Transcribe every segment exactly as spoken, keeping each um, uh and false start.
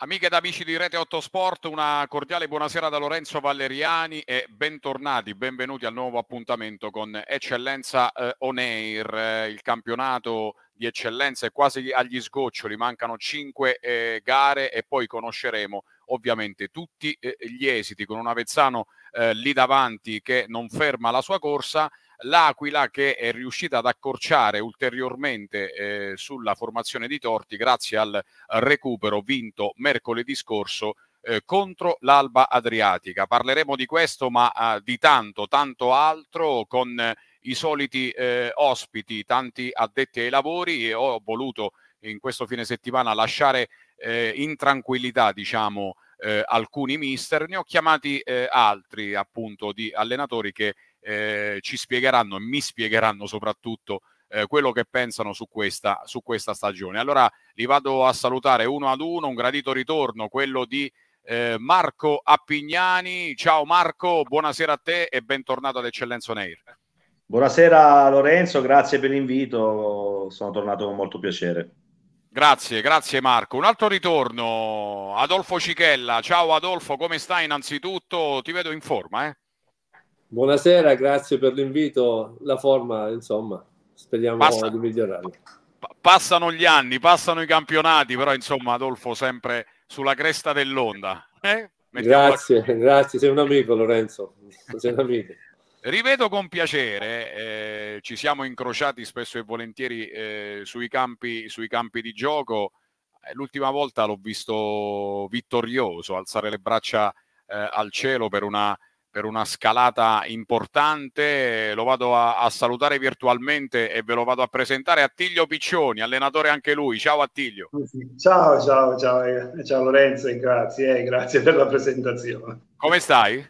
Amiche ed amici di Rete otto Sport, una cordiale buonasera da Lorenzo Valeriani e bentornati, benvenuti al nuovo appuntamento con Eccellenza eh, On Air. Eh, il campionato di eccellenza è quasi agli sgoccioli, mancano cinque eh, gare e poi conosceremo ovviamente tutti eh, gli esiti, con un Avezzano eh, lì davanti che non ferma la sua corsa. L'Aquila che è riuscita ad accorciare ulteriormente eh, sulla formazione di Torti grazie al recupero vinto mercoledì scorso eh, contro l'Alba Adriatica. Parleremo di questo, ma eh, di tanto, tanto altro con eh, i soliti eh, ospiti, tanti addetti ai lavori, e ho voluto in questo fine settimana lasciare eh, in tranquillità, diciamo, eh, alcuni mister. Ne ho chiamati eh, altri, appunto, di allenatori che eh, ci spiegheranno e mi spiegheranno soprattutto eh, quello che pensano su questa, su questa stagione. Allora li vado a salutare uno ad uno. Un gradito ritorno, quello di eh, Marco Appignani. Ciao Marco, buonasera a te e bentornato ad Eccellenza On Air. Buonasera Lorenzo, grazie per l'invito, sono tornato con molto piacere. Grazie, grazie Marco. Un altro ritorno, Adolfo Cichella. Ciao Adolfo, come stai innanzitutto? Ti vedo in forma, eh? Buonasera, grazie per l'invito. La forma, insomma, speriamo Passa, di migliorare. Passano gli anni, passano i campionati, però insomma Adolfo sempre sulla cresta dell'onda. Eh? Grazie, la... grazie, sei un amico Lorenzo, sei un amico. Rivedo con piacere, eh, ci siamo incrociati spesso e volentieri eh, sui campi, sui campi di gioco. Eh, l'ultima volta l'ho visto vittorioso, alzare le braccia eh, al cielo per una, per una scalata importante. Lo vado a, a salutare virtualmente e ve lo vado a presentare. Attilio Piccioni, allenatore anche lui. Ciao Attilio. Ciao, ciao, ciao, ciao Lorenzo e grazie, eh, grazie per la presentazione. Come stai?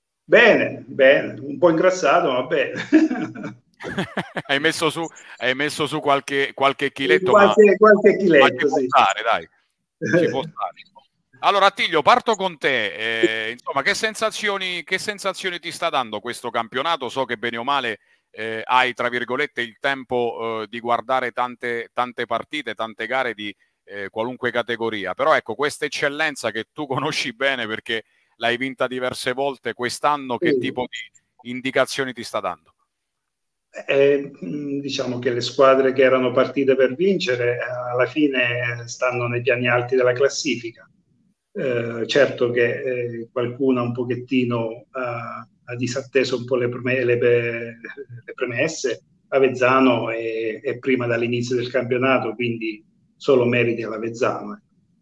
Bene, bene, un po' ingrassato, ma bene. hai messo su, hai messo su qualche, qualche chiletto, qualche, ma, qualche chiletto, ma ci può sì. stare, dai. Ci può stare. Allora Attilio, parto con te. Eh, insomma, che sensazioni, che sensazioni ti sta dando questo campionato? So che bene o male eh, hai, tra virgolette, il tempo eh, di guardare tante, tante partite, tante gare di eh, qualunque categoria. Però ecco, questa eccellenza che tu conosci bene perché l'hai vinta diverse volte quest'anno, che sì. tipo di indicazioni ti sta dando? Eh, diciamo che le squadre che erano partite per vincere alla fine stanno nei piani alti della classifica. Eh, certo che eh, qualcuno un pochettino ha, ha disatteso un po' le, preme, le, le premesse. Avezzano è, è prima dall'inizio del campionato, quindi solo meriti all'Avezzano.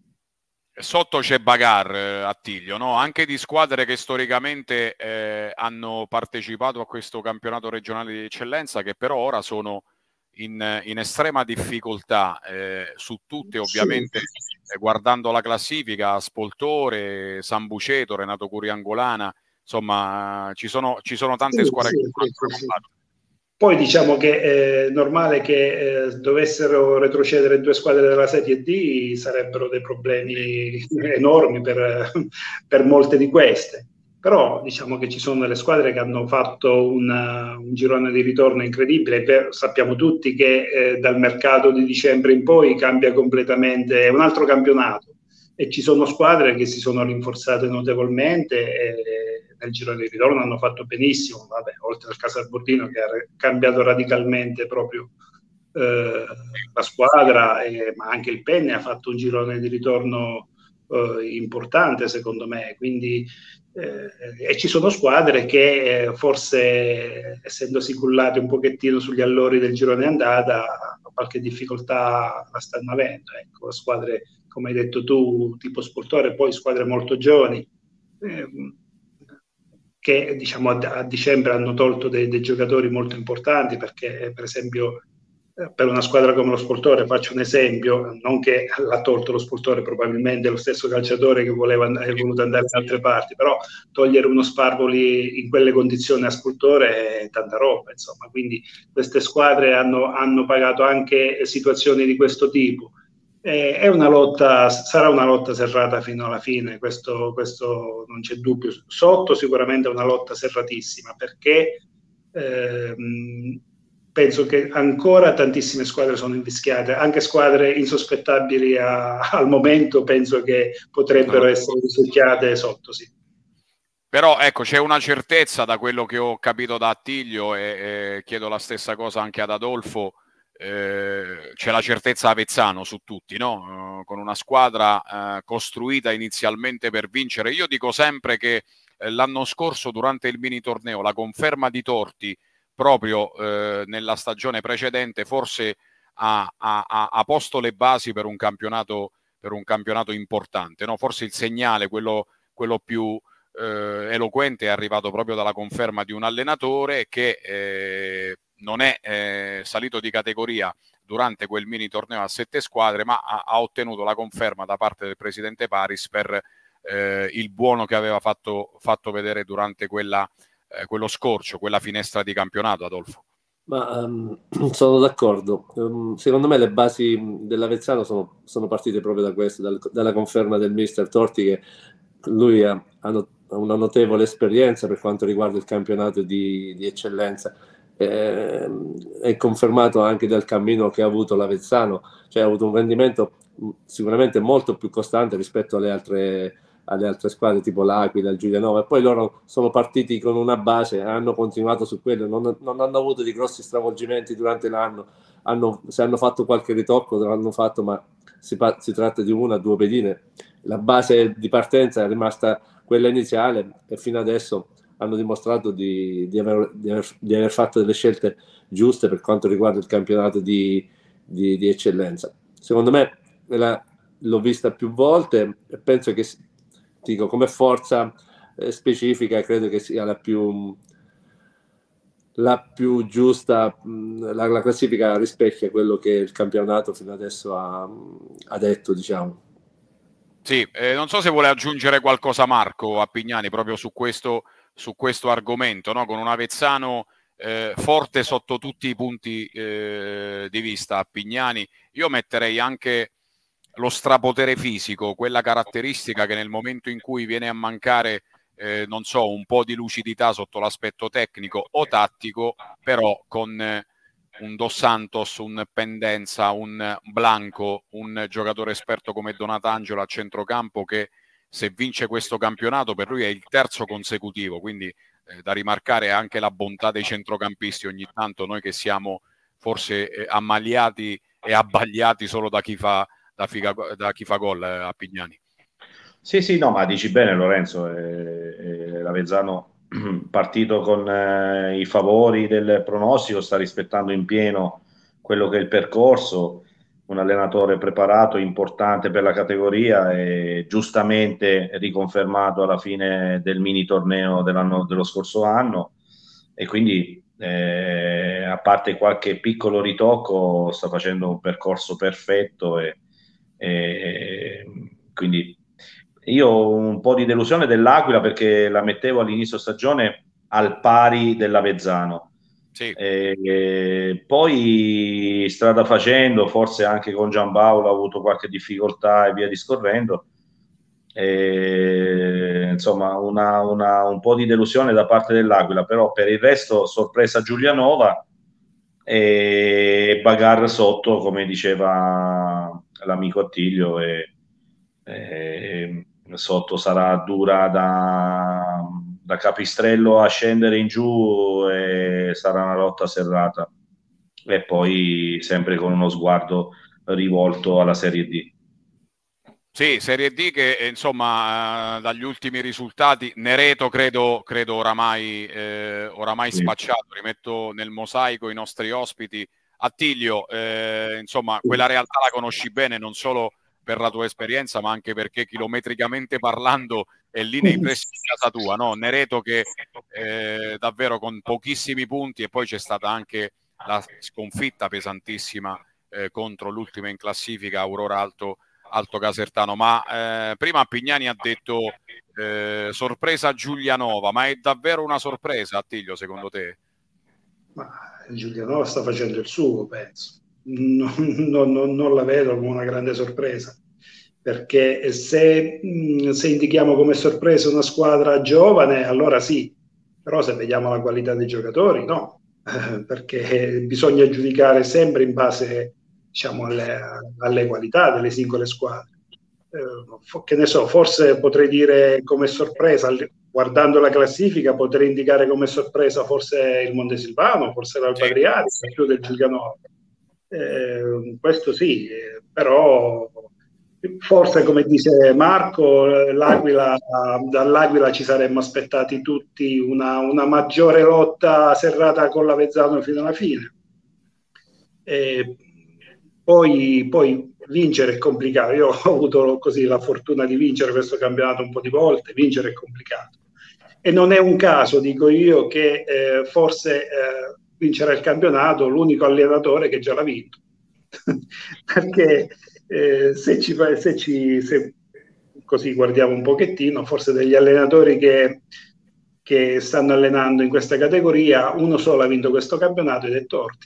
Sotto c'è Bagar, eh, Attilio, no? Anche di squadre che storicamente eh, hanno partecipato a questo campionato regionale di eccellenza, che però ora sono in, in estrema difficoltà, eh, su tutte ovviamente, sì. eh, guardando la classifica, Spoltore, San Buceto, Renato Curiangolana, insomma ci sono, ci sono tante sì, squadre sì, che sono sì, preoccupate. Poi diciamo che è normale che eh, dovessero retrocedere due squadre della Serie D, sarebbero dei problemi enormi per, per molte di queste. Però diciamo che ci sono delle squadre che hanno fatto una, un girone di ritorno incredibile. Per, sappiamo tutti che eh, dal mercato di dicembre in poi cambia completamente, è un altro campionato. E ci sono squadre che si sono rinforzate notevolmente e nel girone di ritorno hanno fatto benissimo, vabbè, oltre al Casalbordino che ha cambiato radicalmente proprio eh, la squadra, e, ma anche il Penne ha fatto un girone di ritorno eh, importante secondo me, quindi eh, e ci sono squadre che eh, forse essendosi cullate un pochettino sugli allori del girone andata qualche difficoltà la stanno avendo, ecco, squadre come hai detto tu, tipo Spoltore, poi squadre molto giovani, eh, che diciamo a, a dicembre hanno tolto dei, dei giocatori molto importanti, perché per esempio eh, per una squadra come lo Spoltore, faccio un esempio, non che l'ha tolto lo Spoltore, probabilmente è lo stesso calciatore che voleva è voluto andare da altre parti, però togliere uno Sparvoli in quelle condizioni a Spoltore è tanta roba, insomma, quindi queste squadre hanno, hanno pagato anche situazioni di questo tipo. È una lotta, sarà una lotta serrata fino alla fine, questo, questo non c'è dubbio. Sotto sicuramente è una lotta serratissima, perché ehm, penso che ancora tantissime squadre sono invischiate, anche squadre insospettabili a, al momento penso che potrebbero essere risucchiate sotto, sì. Però ecco, c'è una certezza da quello che ho capito da Attilio, e, e chiedo la stessa cosa anche ad Adolfo, eh, c'è la certezza Avezzano su tutti, no? Uh, con una squadra uh, costruita inizialmente per vincere. Io dico sempre che eh, l'anno scorso durante il mini torneo la conferma di Torti proprio eh, nella stagione precedente forse ha, ha, ha posto le basi per un campionato, per un campionato importante, no? Forse il segnale, quello, quello più eh, eloquente, è arrivato proprio dalla conferma di un allenatore che eh, non è eh, salito di categoria durante quel mini torneo a sette squadre, ma ha, ha ottenuto la conferma da parte del presidente Paris per eh, il buono che aveva fatto, fatto vedere durante quella, eh, quello scorcio, quella finestra di campionato, Adolfo. Ma um, sono d'accordo. Um, secondo me le basi dell'Avezzano sono, sono partite proprio da questo, dal, dalla conferma del mister Torti, che lui ha, ha una notevole esperienza per quanto riguarda il campionato di, di eccellenza. Eh, è confermato anche dal cammino che ha avuto l'Avezzano, cioè ha avuto un rendimento sicuramente molto più costante rispetto alle altre, alle altre squadre tipo l'Aquila, il Giulianova, e poi loro sono partiti con una base, hanno continuato su quello, non, non hanno avuto di grossi stravolgimenti durante l'anno, hanno, se hanno fatto qualche ritocco l'hanno fatto, ma si, si tratta di una o due pedine. La base di partenza è rimasta quella iniziale e fino adesso hanno dimostrato di, di, aver, di, aver, di aver fatto delle scelte giuste per quanto riguarda il campionato di, di, di eccellenza. Secondo me l'ho vista più volte e penso che, dico, come forza eh, specifica credo che sia la più, la più giusta. La, la classifica rispecchia quello che il campionato fino adesso ha, ha detto, diciamo. Sì, eh, non so se vuole aggiungere qualcosa Marco Appignani proprio su questo, su questo argomento, no? Con un Avezzano eh, forte sotto tutti i punti eh, di vista, Appignani. Io metterei anche lo strapotere fisico, quella caratteristica che nel momento in cui viene a mancare, eh, non so, un po' di lucidità sotto l'aspetto tecnico o tattico, però con eh, un Dos Santos, un Pendenza, un Blanco, un giocatore esperto come Donatangelo a centrocampo, che se vince questo campionato per lui è il terzo consecutivo, quindi eh, da rimarcare anche la bontà dei centrocampisti ogni tanto, noi che siamo forse eh, ammaliati e abbagliati solo da chi fa, da figa, da chi fa gol, eh, a Pignani. Sì, sì, no, ma dici bene Lorenzo, eh, eh, l'Avezzano partito con eh, i favori del pronostico, sta rispettando in pieno quello che è il percorso, un allenatore preparato, importante per la categoria e giustamente riconfermato alla fine del mini torneo dell'anno, dello scorso anno, e quindi eh, a parte qualche piccolo ritocco sta facendo un percorso perfetto e, e quindi io ho un po' di delusione dell'Aquila perché la mettevo all'inizio stagione al pari dell'Avezzano. Sì. E, e poi strada facendo, forse anche con Giampaolo ha avuto qualche difficoltà e via discorrendo. E, insomma, una, una, un po' di delusione da parte dell'Aquila, però per il resto sorpresa Giulianova e Bagar sotto, come diceva l'amico Attilio, e, e sotto sarà dura da, da Capistrello a scendere in giù e sarà una lotta serrata, e poi sempre con uno sguardo rivolto alla Serie D. Sì, Serie D che insomma eh, dagli ultimi risultati, Nereto credo, credo oramai, eh, oramai Sì. spacciato, rimetto nel mosaico i nostri ospiti. Attilio, eh, insomma quella realtà la conosci bene non solo per la tua esperienza ma anche perché chilometricamente parlando è lì nei pressi di casa tua, no? Nereto che eh, davvero con pochissimi punti, e poi c'è stata anche la sconfitta pesantissima eh, contro l'ultima in classifica, Aurora Alto Alto Casertano. Ma eh, prima Pignani ha detto eh, sorpresa Giulianova, ma è davvero una sorpresa, Attilio, secondo te? Ma Giulianova sta facendo il suo, penso. Non, non, non la vedo come una grande sorpresa, perché se, se indichiamo come sorpresa una squadra giovane, allora sì, però se vediamo la qualità dei giocatori, no. eh, perché bisogna giudicare sempre in base, diciamo, alle, alle qualità delle singole squadre. Eh, che ne so, forse potrei dire come sorpresa, guardando la classifica, potrei indicare come sorpresa forse il Montesilvano, forse l'Alba Adriatica, più del Giulianova. Eh, questo sì, eh, però forse, come dice Marco, l'Aquila, dall'Aquila ci saremmo aspettati tutti una, una maggiore lotta serrata con l'Avezzano fino alla fine. E poi, poi vincere è complicato. Io ho avuto così la fortuna di vincere questo campionato un po' di volte, vincere è complicato. E non è un caso, dico io, che eh, forse eh, vincerà il campionato l'unico allenatore che già l'ha vinto. Perché eh, se, ci, se, ci, se così guardiamo un pochettino, forse degli allenatori che, che stanno allenando in questa categoria, uno solo ha vinto questo campionato ed è Torti.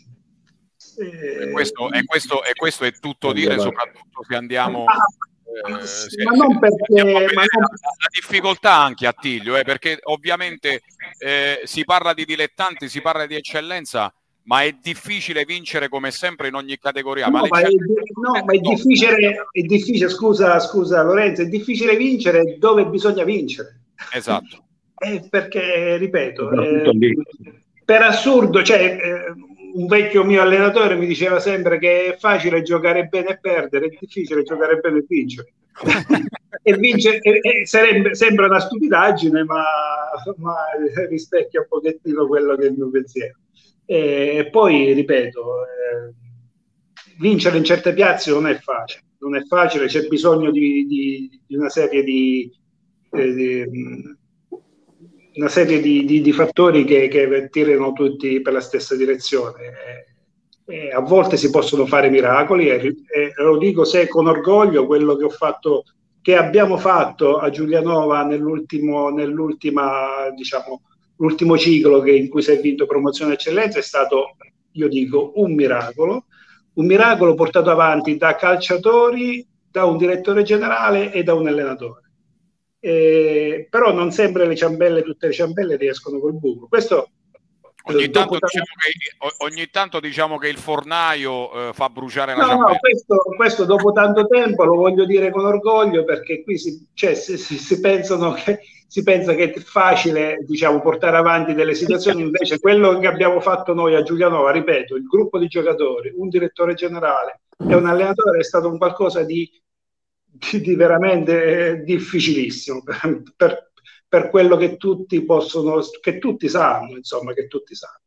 E questo, e, questo, e questo è tutto dire, soprattutto se andiamo... Ah, Eh, se, ma non perché ma non... La, la difficoltà anche, Attilio, eh, perché ovviamente eh, si parla di dilettanti, si parla di eccellenza, ma è difficile vincere come sempre in ogni categoria. No, ma, ma, è, no, ma è difficile, è difficile, scusa, scusa Lorenzo, è difficile vincere dove bisogna vincere. Esatto. Eh, perché, ripeto, eh, per assurdo, cioè, eh, un vecchio mio allenatore mi diceva sempre che è facile giocare bene e perdere, è difficile giocare bene e vincere. E vincere e, e sarebbe, sembra una stupidaggine, ma, ma rispecchia un pochettino quello che è il mio pensiero. E poi, ripeto, eh, vincere in certe piazze non è facile, non è facile, c'è bisogno di, di, di una serie di... Eh, di una serie di, di, di fattori che, che tirano tutti per la stessa direzione. E, e a volte si possono fare miracoli e, e lo dico se con orgoglio quello che ho fatto, che abbiamo fatto a Giulianova nell'ultimo, nell'ultima, diciamo, l'ultimo ciclo che, in cui si è vinto promozione eccellenza è stato, io dico, un miracolo, un miracolo portato avanti da calciatori, da un direttore generale e da un allenatore. Eh, però non sempre le ciambelle, tutte le ciambelle riescono col buco. Questo ogni tanto, diciamo che, ogni tanto diciamo che il fornaio eh, fa bruciare la no, ciambella. No, questo, questo dopo tanto tempo lo voglio dire con orgoglio, perché qui si, cioè, si, si, si, pensano che, si pensa che è facile, diciamo, portare avanti delle situazioni, invece quello che abbiamo fatto noi a Giulianova, ripeto, il gruppo di giocatori, un direttore generale e un allenatore è stato un qualcosa di Di, di veramente difficilissimo per, per, per quello che tutti possono, che tutti sanno, insomma, che tutti sanno.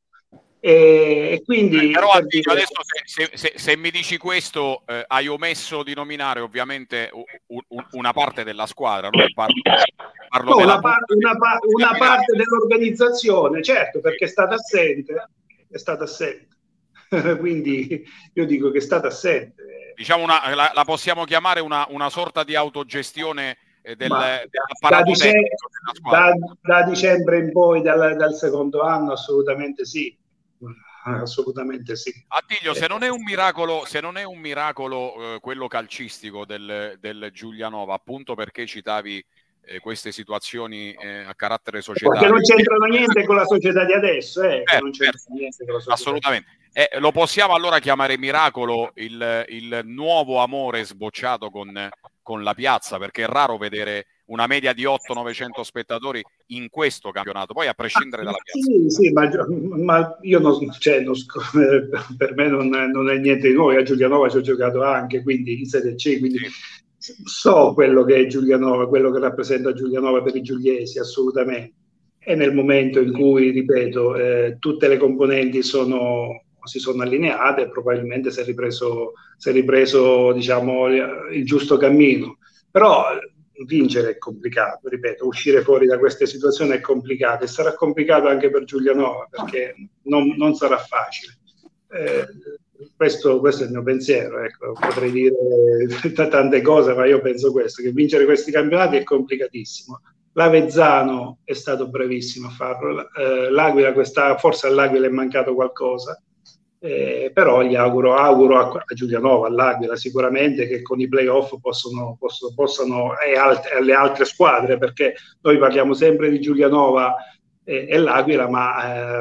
E, e quindi eh, però per dire... adesso se, se, se, se mi dici questo eh, hai omesso di nominare ovviamente un, un, una parte della squadra, no? Parlo, parlo no, della una, par- una, pa- una parte dell'organizzazione, certo, perché è stata assente, è stata assente. Quindi io dico che è stata assente. Diciamo una, la, la possiamo chiamare una, una sorta di autogestione eh, del, da, dicembre, da, da dicembre in poi, dal, dal secondo anno, assolutamente sì. Assolutamente sì. Attilio, se non è un miracolo, se non è un miracolo eh, quello calcistico del, del Giulianova, appunto perché citavi eh, queste situazioni eh, a carattere societario. Perché non c'entrano niente con la società di adesso, eh, certo, non c'entra certo, niente con la società. assolutamente. Eh, lo possiamo allora chiamare miracolo il, il nuovo amore sbocciato con, con la piazza, perché è raro vedere una media di otto novecento spettatori in questo campionato, poi a prescindere dalla piazza. Sì, sì, ma, ma io non, cioè, non, per me non, non è niente di nuovo, a Giulianova ci ho giocato anche, quindi in Serie C, quindi sì. So quello che è Giulianova, quello che rappresenta Giulianova per i giuliesi, assolutamente. E nel momento in cui, ripeto, eh, tutte le componenti sono, si sono allineate, probabilmente si è ripreso, si è ripreso diciamo, il giusto cammino. Però vincere è complicato, ripeto, uscire fuori da queste situazioni è complicato e sarà complicato anche per Giulianova, perché non, non sarà facile. Eh, questo, questo è il mio pensiero, ecco. Potrei dire tante cose, ma io penso questo, che vincere questi campionati è complicatissimo. L'Avezzano è stato bravissimo a farlo, eh, l'Aquila, questa, forse all'Aquila è mancato qualcosa, eh, però gli auguro, auguro a, a Giulianova, all'Aquila sicuramente, che con i playoff possono, possono, possano e alt- alle altre squadre, perché noi parliamo sempre di Giulianova e, e l'Aquila, ma eh,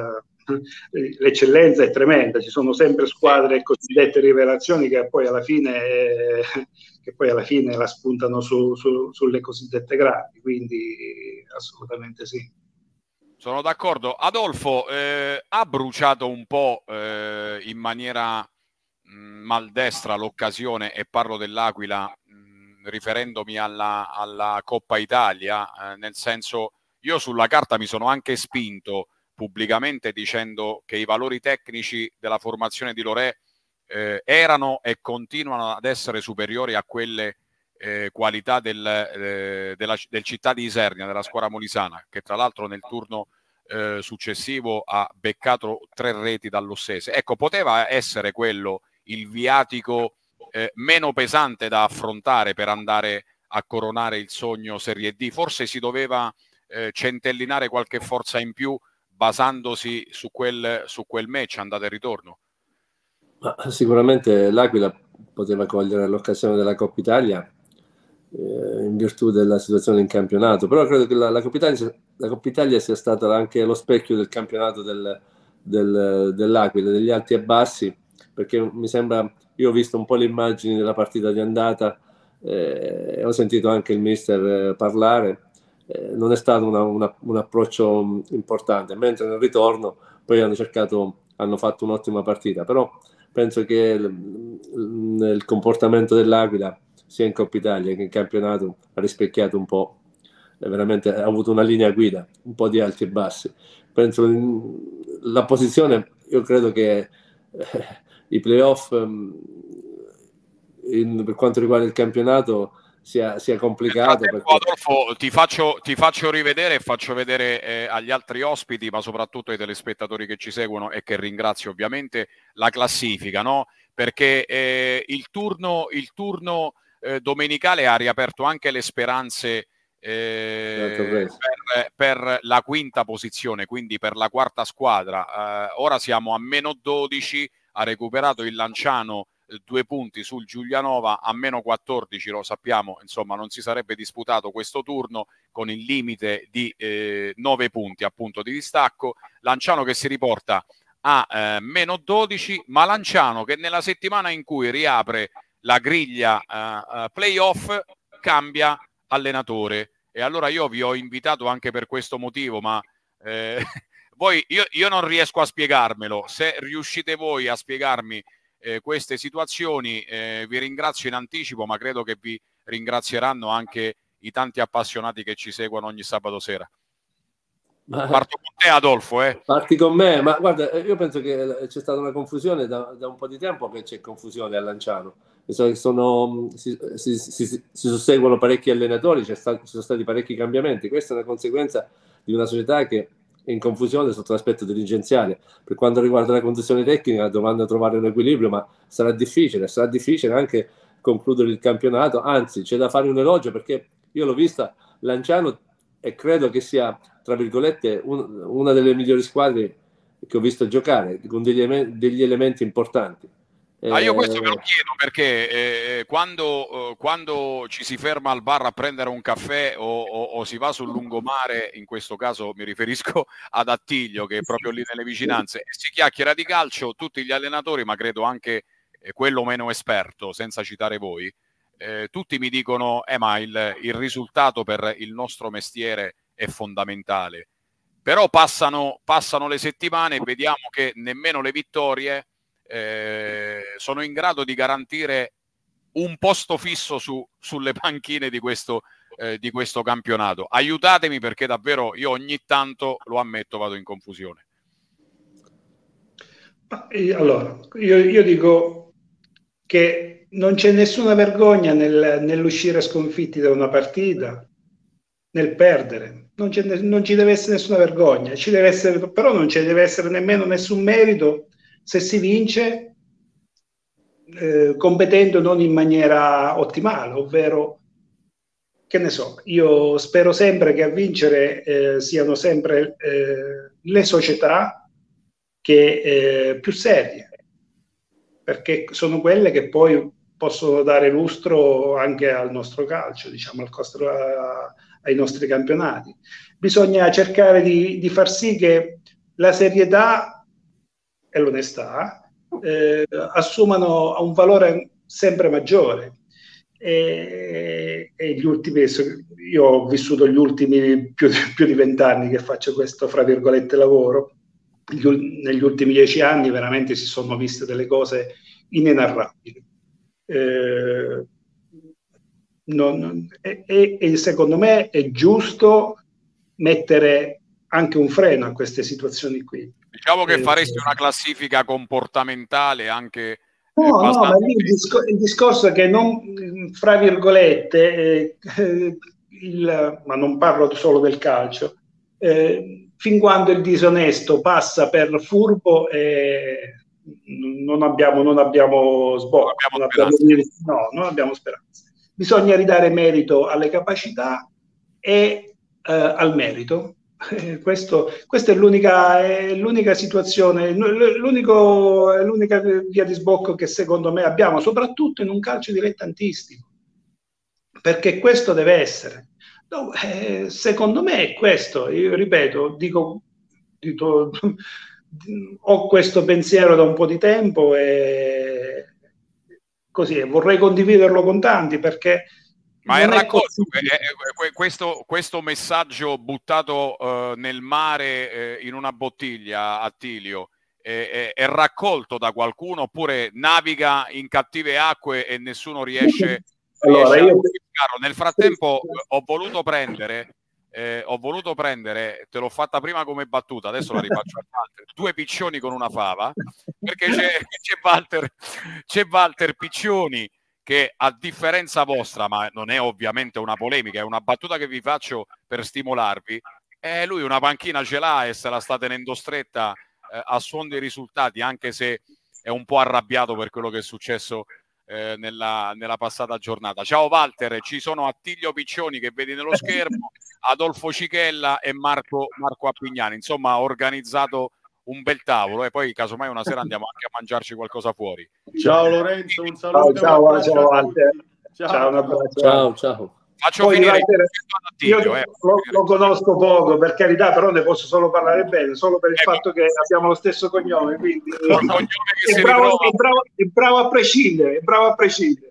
l'eccellenza è tremenda, ci sono sempre squadre cosiddette rivelazioni che poi alla fine, eh, che poi alla fine la spuntano su, su, sulle cosiddette grandi, quindi assolutamente sì. Sono d'accordo. Adolfo, eh, ha bruciato un po' eh, in maniera mh, maldestra l'occasione, e parlo dell'Aquila mh, riferendomi alla, alla Coppa Italia, eh, nel senso, io sulla carta mi sono anche spinto pubblicamente dicendo che i valori tecnici della formazione di Lorè eh, erano e continuano ad essere superiori a quelle Eh, qualità del, eh, della, del Città di Isernia, della squadra molisana, che tra l'altro nel turno eh, successivo ha beccato tre reti dall'Ossese. Ecco, poteva essere quello il viatico eh, meno pesante da affrontare per andare a coronare il sogno Serie D. Forse si doveva eh, centellinare qualche forza in più basandosi su quel, su quel match andata e ritorno. Ma sicuramente l'Aquila poteva cogliere l'occasione della Coppa Italia in virtù della situazione in campionato, però credo che la, la, Coppa Italia, la Coppa Italia sia stata anche lo specchio del campionato del, del, dell'Aquila, degli alti e bassi, perché mi sembra, io ho visto un po' le immagini della partita di andata e eh, ho sentito anche il mister eh, parlare, eh, non è stato una, una, un approccio importante, mentre nel ritorno poi hanno cercato, hanno fatto un'ottima partita, però penso che il, il comportamento dell'Aquila sia in Coppa Italia che in campionato ha rispecchiato un po', veramente ha avuto una linea guida, un po' di alti e bassi. Penso in, la posizione, io credo che eh, i playoff in, per quanto riguarda il campionato sia, sia complicato. Perché... Adolfo, ti faccio, ti faccio rivedere e faccio vedere eh, agli altri ospiti, ma soprattutto ai telespettatori che ci seguono e che ringrazio ovviamente, la classifica, no? Perché eh, il turno, il turno Eh, domenicale ha riaperto anche le speranze eh, per, per la quinta posizione, quindi per la quarta squadra. Eh, ora siamo a meno dodici, ha recuperato il Lanciano eh, due punti sul Giulianova, a meno quattordici, lo sappiamo, insomma non si sarebbe disputato questo turno con il limite di eh, nove punti appunto di distacco. Lanciano che si riporta a eh, meno dodici, ma Lanciano che nella settimana in cui riapre la griglia uh, uh, playoff cambia allenatore, e allora io vi ho invitato anche per questo motivo, ma eh, voi, io, io non riesco a spiegarmelo. Se riuscite voi a spiegarmi eh, queste situazioni eh, vi ringrazio in anticipo, ma credo che vi ringrazieranno anche i tanti appassionati che ci seguono ogni sabato sera. Ma... Parto con te, Adolfo. Eh. Parti con me, ma guarda, io penso che c'è stata una confusione da, da un po' di tempo, che c'è confusione a Lanciano. Sono, si, si, si, si susseguono parecchi allenatori, c'è stato, ci sono stati parecchi cambiamenti. Questa è una conseguenza di una società che è in confusione sotto l'aspetto dirigenziale. Per quanto riguarda la condizione tecnica dovranno trovare un equilibrio, ma sarà difficile, sarà difficile anche concludere il campionato. Anzi, c'è da fare un elogio, perché io l'ho vista Lanciano e credo che sia, tra virgolette, un, una delle migliori squadre che ho visto giocare, con degli, degli elementi importanti. Ah, io questo me lo chiedo perché eh, quando, eh, quando ci si ferma al bar a prendere un caffè o, o, o si va sul lungomare, in questo caso mi riferisco ad Attilio che è proprio lì nelle vicinanze, e si chiacchiera di calcio, tutti gli allenatori, ma credo anche eh, quello meno esperto, senza citare voi, eh, tutti mi dicono eh, ma il, il risultato per il nostro mestiere è fondamentale. Però passano, passano le settimane e vediamo che nemmeno le vittorie Eh, sono in grado di garantire un posto fisso su, sulle panchine di questo, eh, di questo campionato. Aiutatemi, perché davvero io ogni tanto, lo ammetto, vado in confusione. Allora, io, io dico che non c'è nessuna vergogna nel, nell'uscire sconfitti da una partita, nel perdere. Non, non ci deve essere nessuna vergogna, ci deve essere, però non ci deve essere nemmeno nessun merito se si vince eh, competendo non in maniera ottimale, ovvero, che ne so, io spero sempre che a vincere eh, siano sempre eh, le società che eh, più serie, perché sono quelle che poi possono dare lustro anche al nostro calcio, diciamo, al nostro, a, ai nostri campionati. Bisogna cercare di, di far sì che la serietà e l'onestà eh, assumano un valore sempre maggiore. E, e gli ultimi, io ho vissuto gli ultimi più, più di vent'anni che faccio questo, fra virgolette, lavoro. Gli, negli ultimi dieci anni veramente si sono viste delle cose inenarrabili. Eh, non, e, e secondo me è giusto mettere anche un freno a queste situazioni qui. Diciamo che eh, faresti una classifica comportamentale anche... No, no, ma lì il, discor- il discorso è che non, fra virgolette, eh, il, ma non parlo solo del calcio, eh, fin quando il disonesto passa per furbo, eh, non abbiamo, non abbiamo sbocco, non abbiamo, no, non abbiamo speranza. Bisogna ridare merito alle capacità e eh, al merito. Eh, questo, questa è l'unica, è l'unica situazione, l'unico, è l'unica via di sbocco che secondo me abbiamo, soprattutto in un calcio dilettantistico, perché questo deve essere. No, eh, secondo me è questo, io ripeto, dico, dico ho questo pensiero da un po' di tempo e così, vorrei condividerlo con tanti perché... Ma è raccolto è, è, questo, questo messaggio buttato uh, nel mare eh, in una bottiglia, Attilio, è, è, è raccolto da qualcuno oppure naviga in cattive acque e nessuno riesce, allora, riesce io... a... Nel frattempo ho voluto prendere, eh, ho voluto prendere, te l'ho fatta prima come battuta, adesso la rifaccio a Walter, due piccioni con una fava, perché c'è, c'è, Walter, c'è Walter Piccioni, che a differenza vostra, ma non è ovviamente una polemica, è una battuta che vi faccio per stimolarvi, eh, lui una panchina ce l'ha e se la sta tenendo stretta eh, a suon dei risultati, anche se è un po' arrabbiato per quello che è successo eh, nella, nella passata giornata. Ciao Walter, ci sono Attilio Piccioni che vedi nello schermo, Adolfo Cichella e Marco, Marco Appignani, insomma ha organizzato un bel tavolo e poi casomai una sera andiamo anche a mangiarci qualcosa fuori. Ciao Lorenzo, un saluto. Ciao, ciao, ciao, Walter. Ciao, ciao, un abbraccio. Ciao, ciao. Faccio Poi finire Walter, Attilio, io eh. lo, lo conosco poco, per carità, però ne posso solo parlare bene, solo per il eh, fatto che abbiamo lo stesso cognome, quindi cognome che è, si bravo, ritrova. è, bravo, è bravo a prescindere, è bravo a prescindere.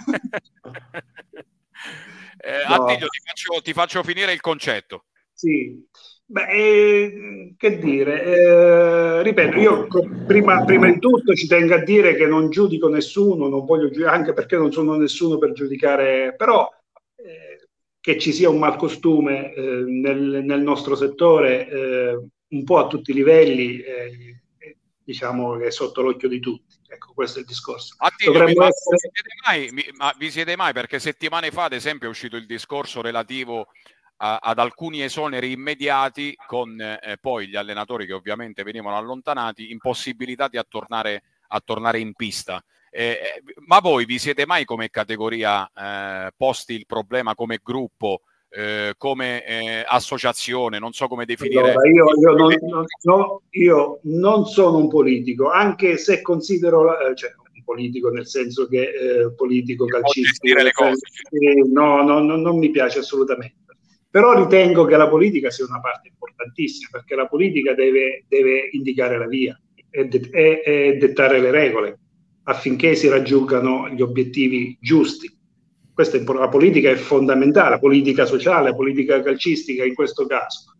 eh, no. Attilio, ti faccio, ti faccio finire il concetto. Sì. Beh, eh, che dire, eh, ripeto, io prima, prima di tutto ci tengo a dire che non giudico nessuno, non voglio giudicare, anche perché non sono nessuno per giudicare, però eh, che ci sia un malcostume eh, nel, nel nostro settore eh, un po' a tutti i livelli, eh, diciamo che è sotto l'occhio di tutti. Ecco, questo è il discorso. Attilio, mi, ma, essere... vi siete mai, mi, ma vi siete mai, perché settimane fa ad esempio è uscito il discorso relativo ad alcuni esoneri immediati con eh, poi gli allenatori che ovviamente venivano allontanati, impossibilitati a tornare, a tornare in pista. Eh, ma voi vi siete mai come categoria eh, posti il problema come gruppo, eh, come eh, associazione, non so come definire? Allora, io, io, non, non, no, io non sono un politico, anche se considero, eh, cioè, un politico nel senso che eh, politico, calcistico, le cose. Eh, no, no, no, non mi piace assolutamente. Però ritengo che la politica sia una parte importantissima, perché la politica deve, deve indicare la via e, de- e, e dettare le regole affinché si raggiungano gli obiettivi giusti. Questa è, la politica è fondamentale, la politica sociale, la politica calcistica in questo caso.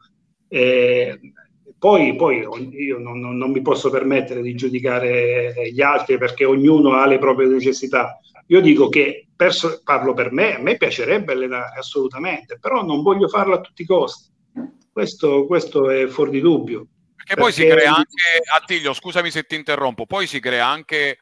E poi, poi io non, non, non mi posso permettere di giudicare gli altri perché ognuno ha le proprie necessità. Io dico che, perso- parlo per me, a me piacerebbe allenare assolutamente, però non voglio farlo a tutti i costi. Questo, questo è fuori di dubbio. Perché, perché poi si crea anche, Attilio, scusami se ti interrompo, poi si crea anche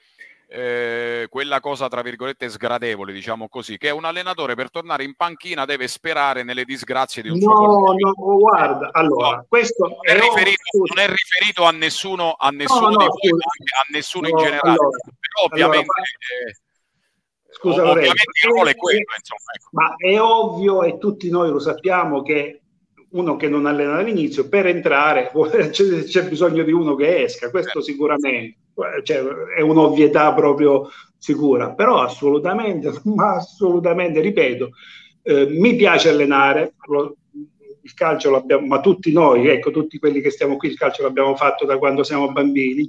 eh, quella cosa, tra virgolette, sgradevole, diciamo così, che un allenatore per tornare in panchina deve sperare nelle disgrazie di un no, suo no, guarda, allora, no, questo non è, è riferito, non è riferito a nessuno, a nessuno no, no, di voi, a nessuno no, in generale, allora, però ovviamente... Allora, eh, Scusa, ovviamente il ruolo è quello, insomma, ecco. Ma è ovvio e tutti noi lo sappiamo che uno che non allena dall'inizio per entrare c'è, c'è bisogno di uno che esca, questo certo. Sicuramente, cioè, è un'ovvietà proprio sicura, però assolutamente, ma assolutamente, ripeto, eh, mi piace allenare, lo, il calcio l'abbiamo, ma tutti noi, ecco, tutti quelli che stiamo qui, il calcio l'abbiamo fatto da quando siamo bambini.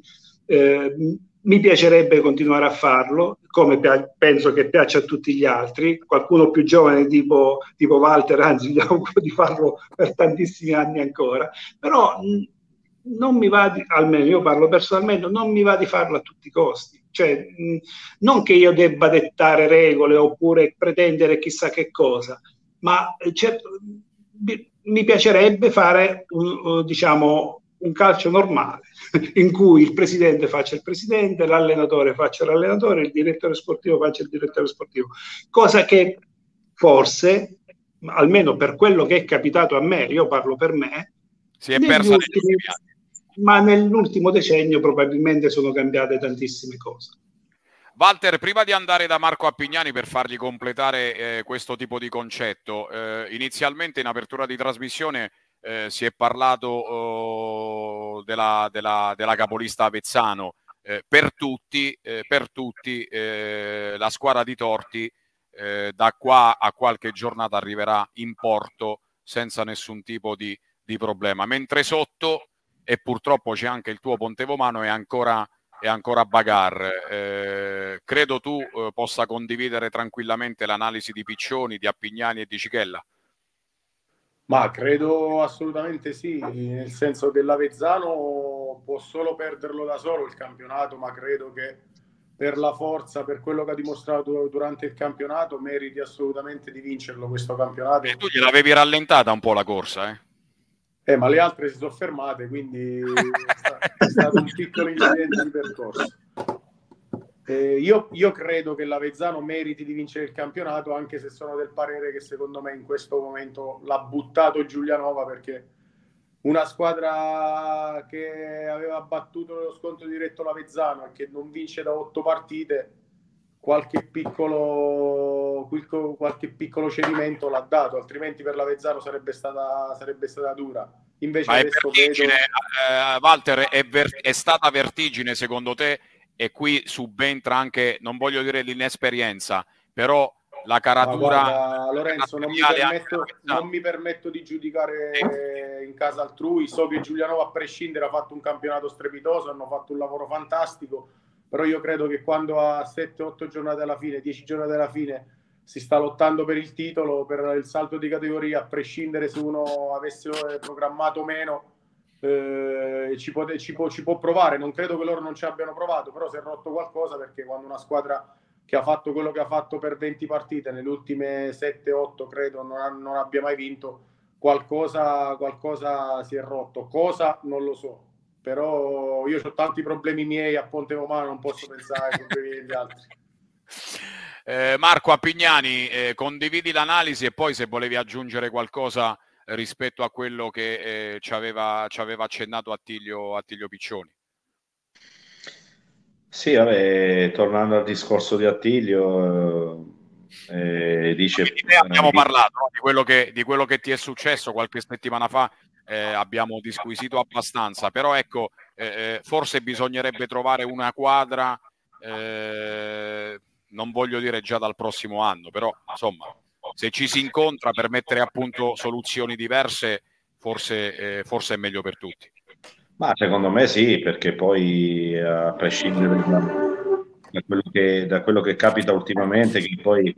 Eh, mi piacerebbe continuare a farlo, come penso che piaccia a tutti gli altri. Qualcuno più giovane tipo, tipo Walter, anzi gli auguro di farlo per tantissimi anni ancora, però mh, non mi va di, almeno io parlo personalmente, non mi va di farlo a tutti i costi. Cioè, mh, non che io debba dettare regole oppure pretendere chissà che cosa, ma certo, mi piacerebbe fare un, diciamo, un calcio normale in cui il presidente faccia il presidente, l'allenatore faccia l'allenatore, il direttore sportivo faccia il direttore sportivo, cosa che forse, almeno per quello che è capitato a me, io parlo per me, si è persa ultimi, ma nell'ultimo decennio probabilmente sono cambiate tantissime cose. Walter, prima di andare da Marco Appignani per fargli completare eh, questo tipo di concetto, eh, inizialmente in apertura di trasmissione eh, si è parlato oh, della, della, della capolista Avezzano. Eh, per tutti, eh, per tutti eh, la squadra di Torti eh, da qua a qualche giornata arriverà in porto senza nessun tipo di, di problema, mentre sotto, e purtroppo c'è anche il tuo Pontevomano, è ancora... è ancora bagarre. Eh, credo tu eh, possa condividere tranquillamente l'analisi di Piccioni, di Appignani e di Cichella. Ma credo assolutamente sì, nel senso che l'Avezzano può solo perderlo da solo il campionato, ma credo che per la forza, per quello che ha dimostrato durante il campionato, meriti assolutamente di vincerlo questo campionato. E tu gliel'avevi rallentata un po' la corsa, eh? Eh, ma le altre si sono fermate, quindi è stato un piccolo incidente di percorso. Eh, io, io credo che l'Avezzano meriti di vincere il campionato, anche se sono del parere che secondo me in questo momento l'ha buttato Giulianova, perché una squadra che aveva battuto lo scontro diretto l'Avezzano e che non vince da otto partite, qualche piccolo, qualche piccolo cedimento l'ha dato, altrimenti per l'Avezzano sarebbe stata, sarebbe stata dura. Invece Ma è adesso vertigine, vedo... eh, Walter, è, ver- è stata vertigine secondo te? E qui subentra anche, non voglio dire l'inesperienza, però la caratura... Guarda, Lorenzo, non mi, permetto, non mi permetto di giudicare in casa altrui. So che Giulianova, a prescindere, ha fatto un campionato strepitoso, hanno fatto un lavoro fantastico, però io credo che quando a sette otto giornate alla fine, dieci giornate alla fine, si sta lottando per il titolo, per il salto di categoria, a prescindere se uno avesse programmato o meno, eh, ci, può, ci, può, ci può provare. Non credo che loro non ci abbiano provato, però si è rotto qualcosa, perché quando una squadra che ha fatto quello che ha fatto per venti partite, nelle ultime sette otto credo non, ha, non abbia mai vinto, qualcosa, qualcosa si è rotto. Cosa? Non lo so. Però io ho tanti problemi miei a Pontevomano, non posso pensare ai problemi degli altri. Eh, Marco Appignani, eh, condividi l'analisi e poi se volevi aggiungere qualcosa rispetto a quello che eh, ci, aveva, ci aveva accennato Attilio, Attilio Piccioni. Sì, vabbè, tornando al discorso di Attilio, eh, dice... Ne abbiamo parlato, no? di, quello che, di quello che ti è successo qualche settimana fa, eh, abbiamo disquisito abbastanza, però ecco, eh, forse bisognerebbe trovare una quadra, eh, non voglio dire già dal prossimo anno, però insomma, se ci si incontra per mettere a punto soluzioni diverse, forse, eh, forse è meglio per tutti. Ma secondo me sì, perché poi a prescindere da, da, quello, che, da quello che capita ultimamente, che poi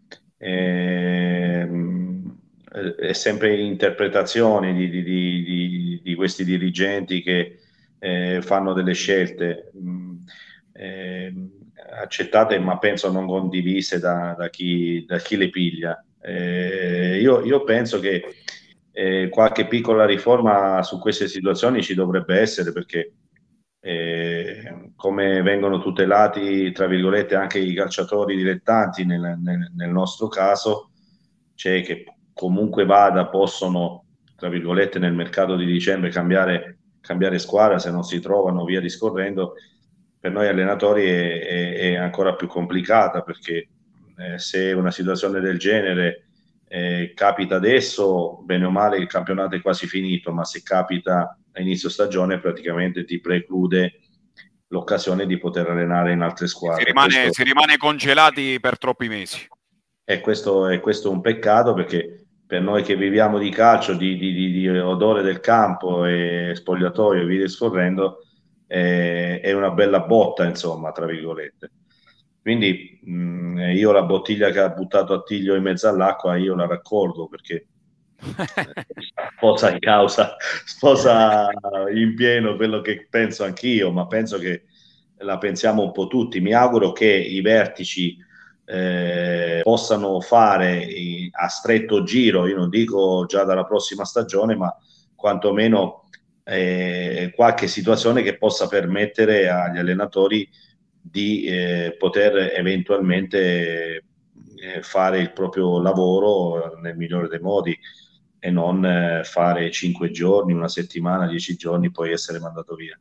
eh, è sempre interpretazione di, di, di, di questi dirigenti che eh, fanno delle scelte mh, eh, accettate, ma penso non condivise da, da, chi, da chi le piglia. Eh, io, io penso che Eh, qualche piccola riforma su queste situazioni ci dovrebbe essere, perché eh, come vengono tutelati, tra virgolette, anche i calciatori dilettanti nel, nel, nel nostro caso, cioè che comunque vada possono, tra virgolette, nel mercato di dicembre cambiare, cambiare squadra se non si trovano, via discorrendo. Per noi allenatori è, è, è ancora più complicata, perché eh, se una situazione del genere Eh, capita adesso, bene o male il campionato è quasi finito, ma se capita a inizio stagione praticamente ti preclude l'occasione di poter allenare in altre squadre. Si rimane, questo, si rimane congelati per troppi mesi. E questo, è questo un peccato, perché per noi che viviamo di calcio, di, di, di, di odore del campo e spogliatoio e via discorrendo, eh, è, è una bella botta, insomma, tra virgolette. Quindi mh, io la bottiglia che ha buttato Attilio in mezzo all'acqua, io la raccolgo, perché sposa in causa, sposa in pieno quello che penso anch'io, ma penso che la pensiamo un po' tutti. Mi auguro che i vertici eh, possano fare i, a stretto giro, io non dico già dalla prossima stagione, ma quantomeno eh, qualche situazione che possa permettere agli allenatori di eh, poter eventualmente eh, fare il proprio lavoro nel migliore dei modi, e non eh, fare cinque giorni, una settimana, dieci giorni, poi essere mandato via.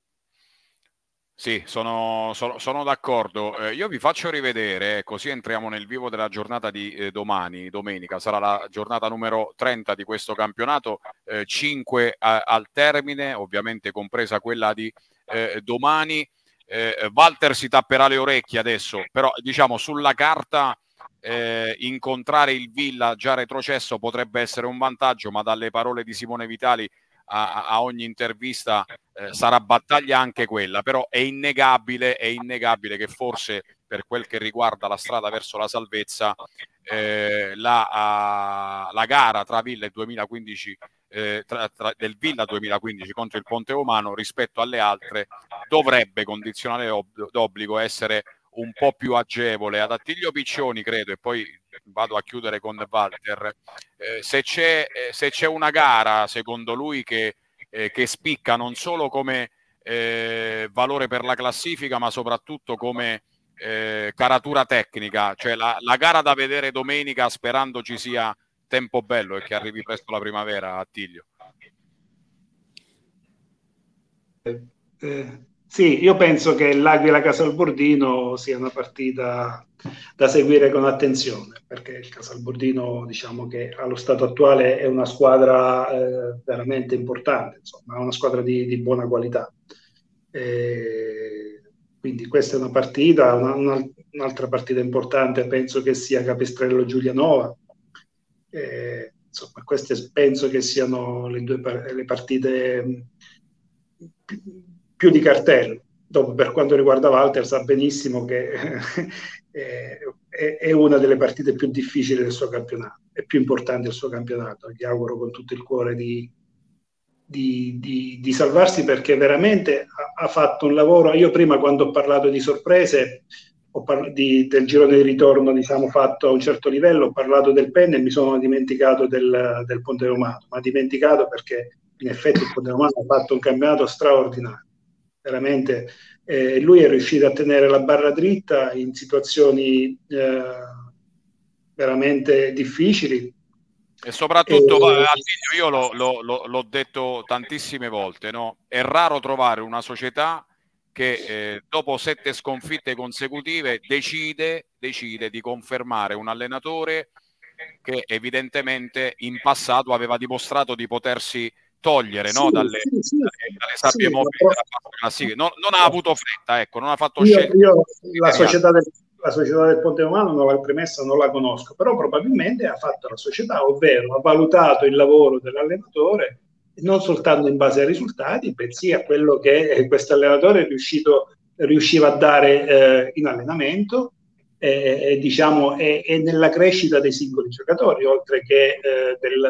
Sì, sono, sono, sono d'accordo. Eh, io vi faccio rivedere, così entriamo nel vivo della giornata di eh, domani, domenica. Sarà la giornata numero trenta di questo campionato, eh, cinque a, al termine, ovviamente compresa quella di eh, domani. Eh, Walter si tapperà le orecchie adesso, però diciamo sulla carta eh, incontrare il Villa già retrocesso potrebbe essere un vantaggio, ma dalle parole di Simone Vitali a, a ogni intervista eh, sarà battaglia anche quella. Però è innegabile, è innegabile che forse per quel che riguarda la strada verso la salvezza eh, la, a, la gara tra Villa e duemilaquindici eh, tra, tra, del Villa duemilaquindici contro il Ponte Romano rispetto alle altre dovrebbe condizionale d'obbligo essere un po' più agevole. Ad Attilio Piccioni credo, e poi vado a chiudere con Walter, eh, se c'è eh, se c'è una gara secondo lui che, eh, che spicca non solo come eh, valore per la classifica, ma soprattutto come eh, caratura tecnica, cioè la, la gara da vedere domenica, sperando ci sia tempo bello e che arrivi presto la primavera, Attilio. Eh, eh, sì, io penso che l'Aquila Casalbordino sia una partita da seguire con attenzione, perché il Casalbordino, diciamo che allo stato attuale è una squadra eh, veramente importante, insomma, è una squadra di, di buona qualità. Eh, quindi questa è una partita, una, una, un'altra partita importante penso che sia Capistrello Giulianova. Eh, insomma, queste penso che siano le due le partite più di cartello. Dopo, per quanto riguarda Walter, sa benissimo che è, è una delle partite più difficili del suo campionato, è più importante del suo campionato. Gli auguro con tutto il cuore di, di, di, di salvarsi, perché veramente ha, ha fatto un lavoro. Io prima, quando ho parlato di sorprese, ho parlato di, del girone di ritorno, diciamo, fatto a un certo livello, ho parlato del Penne e mi sono dimenticato del, del Ponte Romano, ma dimenticato perché in effetti il Ponte Romano ha fatto un campionato straordinario, veramente. Eh, lui è riuscito a tenere la barra dritta in situazioni eh, veramente difficili. E soprattutto, e... io l'ho, l'ho, l'ho detto tantissime volte, no? È raro trovare una società che eh, dopo sette sconfitte consecutive decide, decide di confermare un allenatore che evidentemente in passato aveva dimostrato di potersi togliere, sì, no, dalle, sì, sì, dalle, dalle sabbie sì, mobili della classifica. Non, non ha avuto fretta, ecco, non ha fatto io, scelte. Io la società, del, la società del Ponte Romano, non la premessa, non la conosco, però probabilmente ha fatto la società, ovvero ha valutato il lavoro dell'allenatore non soltanto in base ai risultati, bensì a quello che questo allenatore è riuscito, riusciva a dare eh, in allenamento e, e diciamo e, e nella crescita dei singoli giocatori, oltre che eh, del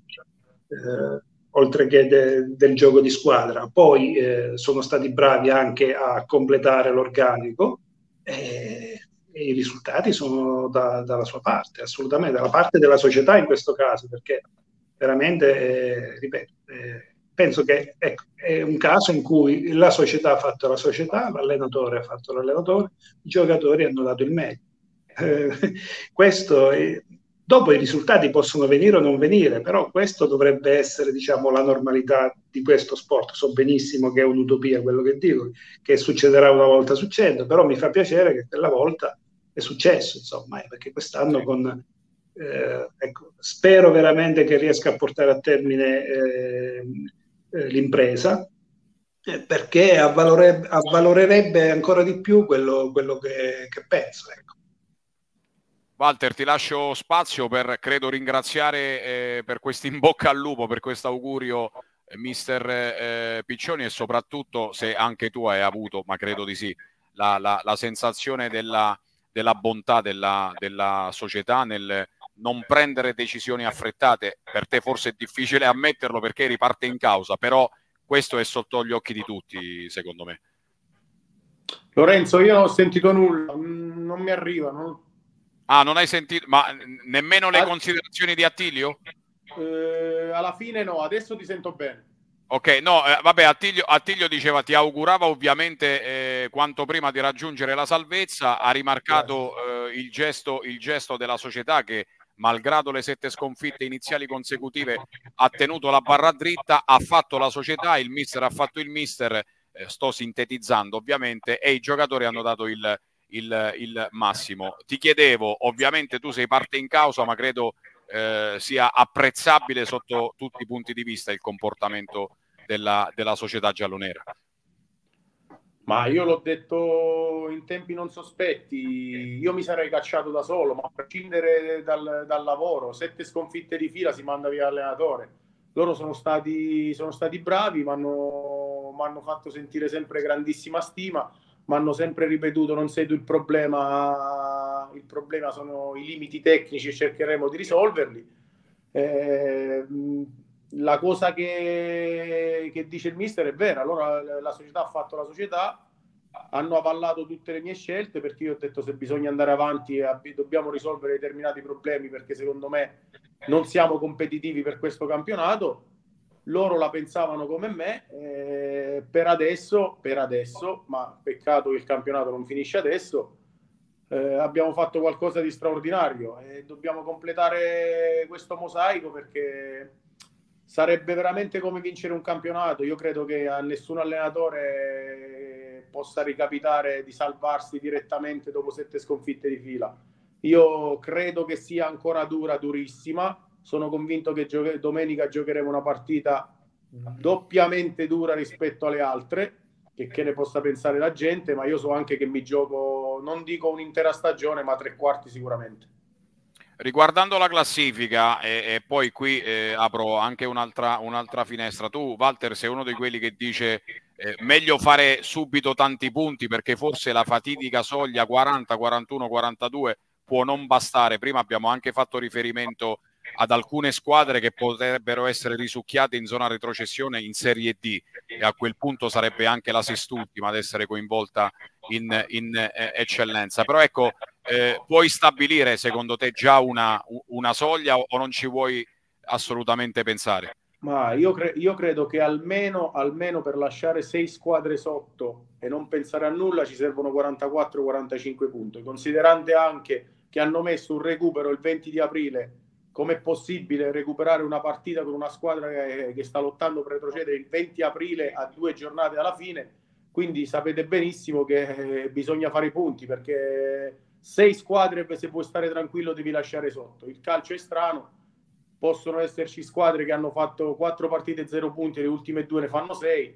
eh, oltre che de, del gioco di squadra. Poi eh, sono stati bravi anche a completare l'organico e, e i risultati sono da, dalla sua parte, assolutamente, dalla parte della società in questo caso, perché veramente, eh, ripeto, eh, penso che ecco, è un caso in cui la società ha fatto la società, l'allenatore ha fatto l'allenatore, i giocatori hanno dato il meglio. Eh, questo è, dopo i risultati possono venire o non venire, però questo dovrebbe essere, diciamo, la normalità di questo sport. So benissimo che è un'utopia quello che dico, che succederà una volta succede, però mi fa piacere che quella volta è successo, insomma, perché quest'anno con eh, ecco, spero veramente che riesca a portare a termine eh, eh, l'impresa, eh, perché avvalorerebbe, avvalorerebbe ancora di più quello, quello che, che penso, ecco. Walter, ti lascio spazio per, credo, ringraziare eh, per questo in bocca al lupo, per questo augurio mister eh, Piccioni, e soprattutto se anche tu hai avuto, ma credo di sì, la, la, la sensazione della, della bontà della, della società nel non prendere decisioni affrettate. Per te forse è difficile ammetterlo perché riparte in causa, però questo è sotto gli occhi di tutti, secondo me. Lorenzo, io non ho sentito nulla, non mi arriva. Non... Ah, non hai sentito? Ma nemmeno le considerazioni di Attilio? Eh, alla fine no, adesso ti sento bene. Ok, no, eh, vabbè, Attilio, Attilio diceva, ti augurava ovviamente eh, quanto prima di raggiungere la salvezza, ha rimarcato eh, il, gesto, il gesto della società che, malgrado le sette sconfitte iniziali consecutive, ha tenuto la barra dritta, ha fatto la società, il mister ha fatto il mister, eh, sto sintetizzando ovviamente, e i giocatori hanno dato il, il, il massimo. Ti chiedevo, ovviamente tu sei parte in causa, ma credo eh, sia apprezzabile sotto tutti i punti di vista il comportamento della, della società giallonera. Ma io l'ho detto in tempi non sospetti, io mi sarei cacciato da solo, ma a prescindere dal, dal lavoro, sette sconfitte di fila si manda via l'allenatore. Loro sono stati, sono stati bravi, mi hanno fatto sentire sempre grandissima stima, mi hanno sempre ripetuto non sei tu il problema, il problema sono i limiti tecnici e cercheremo di risolverli. Eh, la cosa che, che dice il mister è vera. Allora la società ha fatto la società, hanno avallato tutte le mie scelte, perché io ho detto se bisogna andare avanti dobbiamo risolvere determinati problemi, perché secondo me non siamo competitivi per questo campionato. Loro la pensavano come me, eh, per adesso, per adesso, ma peccato che il campionato non finisce adesso, eh, abbiamo fatto qualcosa di straordinario e dobbiamo completare questo mosaico, perché sarebbe veramente come vincere un campionato. Io credo che a nessun allenatore possa ricapitare di salvarsi direttamente dopo sette sconfitte di fila. Io credo che sia ancora dura, durissima. Sono convinto che gio- domenica giocheremo una partita doppiamente dura rispetto alle altre, che, che ne possa pensare la gente, ma io so anche che mi gioco, non dico un'intera stagione, ma tre quarti sicuramente. Riguardando la classifica, e, e poi qui eh, apro anche un'altra un'altra finestra, tu Walter sei uno di quelli che dice eh, meglio fare subito tanti punti, perché forse la fatidica soglia quaranta, quarantuno, quarantadue può non bastare. Prima abbiamo anche fatto riferimento ad alcune squadre che potrebbero essere risucchiate in zona retrocessione in Serie D, e a quel punto sarebbe anche la sest'ultima ad essere coinvolta in, in eh, eccellenza. Però ecco, eh, puoi stabilire secondo te già una, una soglia, o non ci vuoi assolutamente pensare? Ma io, cre- io credo che almeno, almeno per lasciare sei squadre sotto e non pensare a nulla ci servono quarantaquattro quarantacinque punti, considerando anche che hanno messo un recupero il venti di aprile. Com'è possibile recuperare una partita con una squadra che, che sta lottando per retrocedere il venti aprile, a due giornate alla fine? Quindi sapete benissimo che eh, bisogna fare i punti, perché sei squadre, se vuoi stare tranquillo devi lasciare sotto. Il calcio è strano, possono esserci squadre che hanno fatto quattro partite e zero punti e le ultime due ne fanno sei.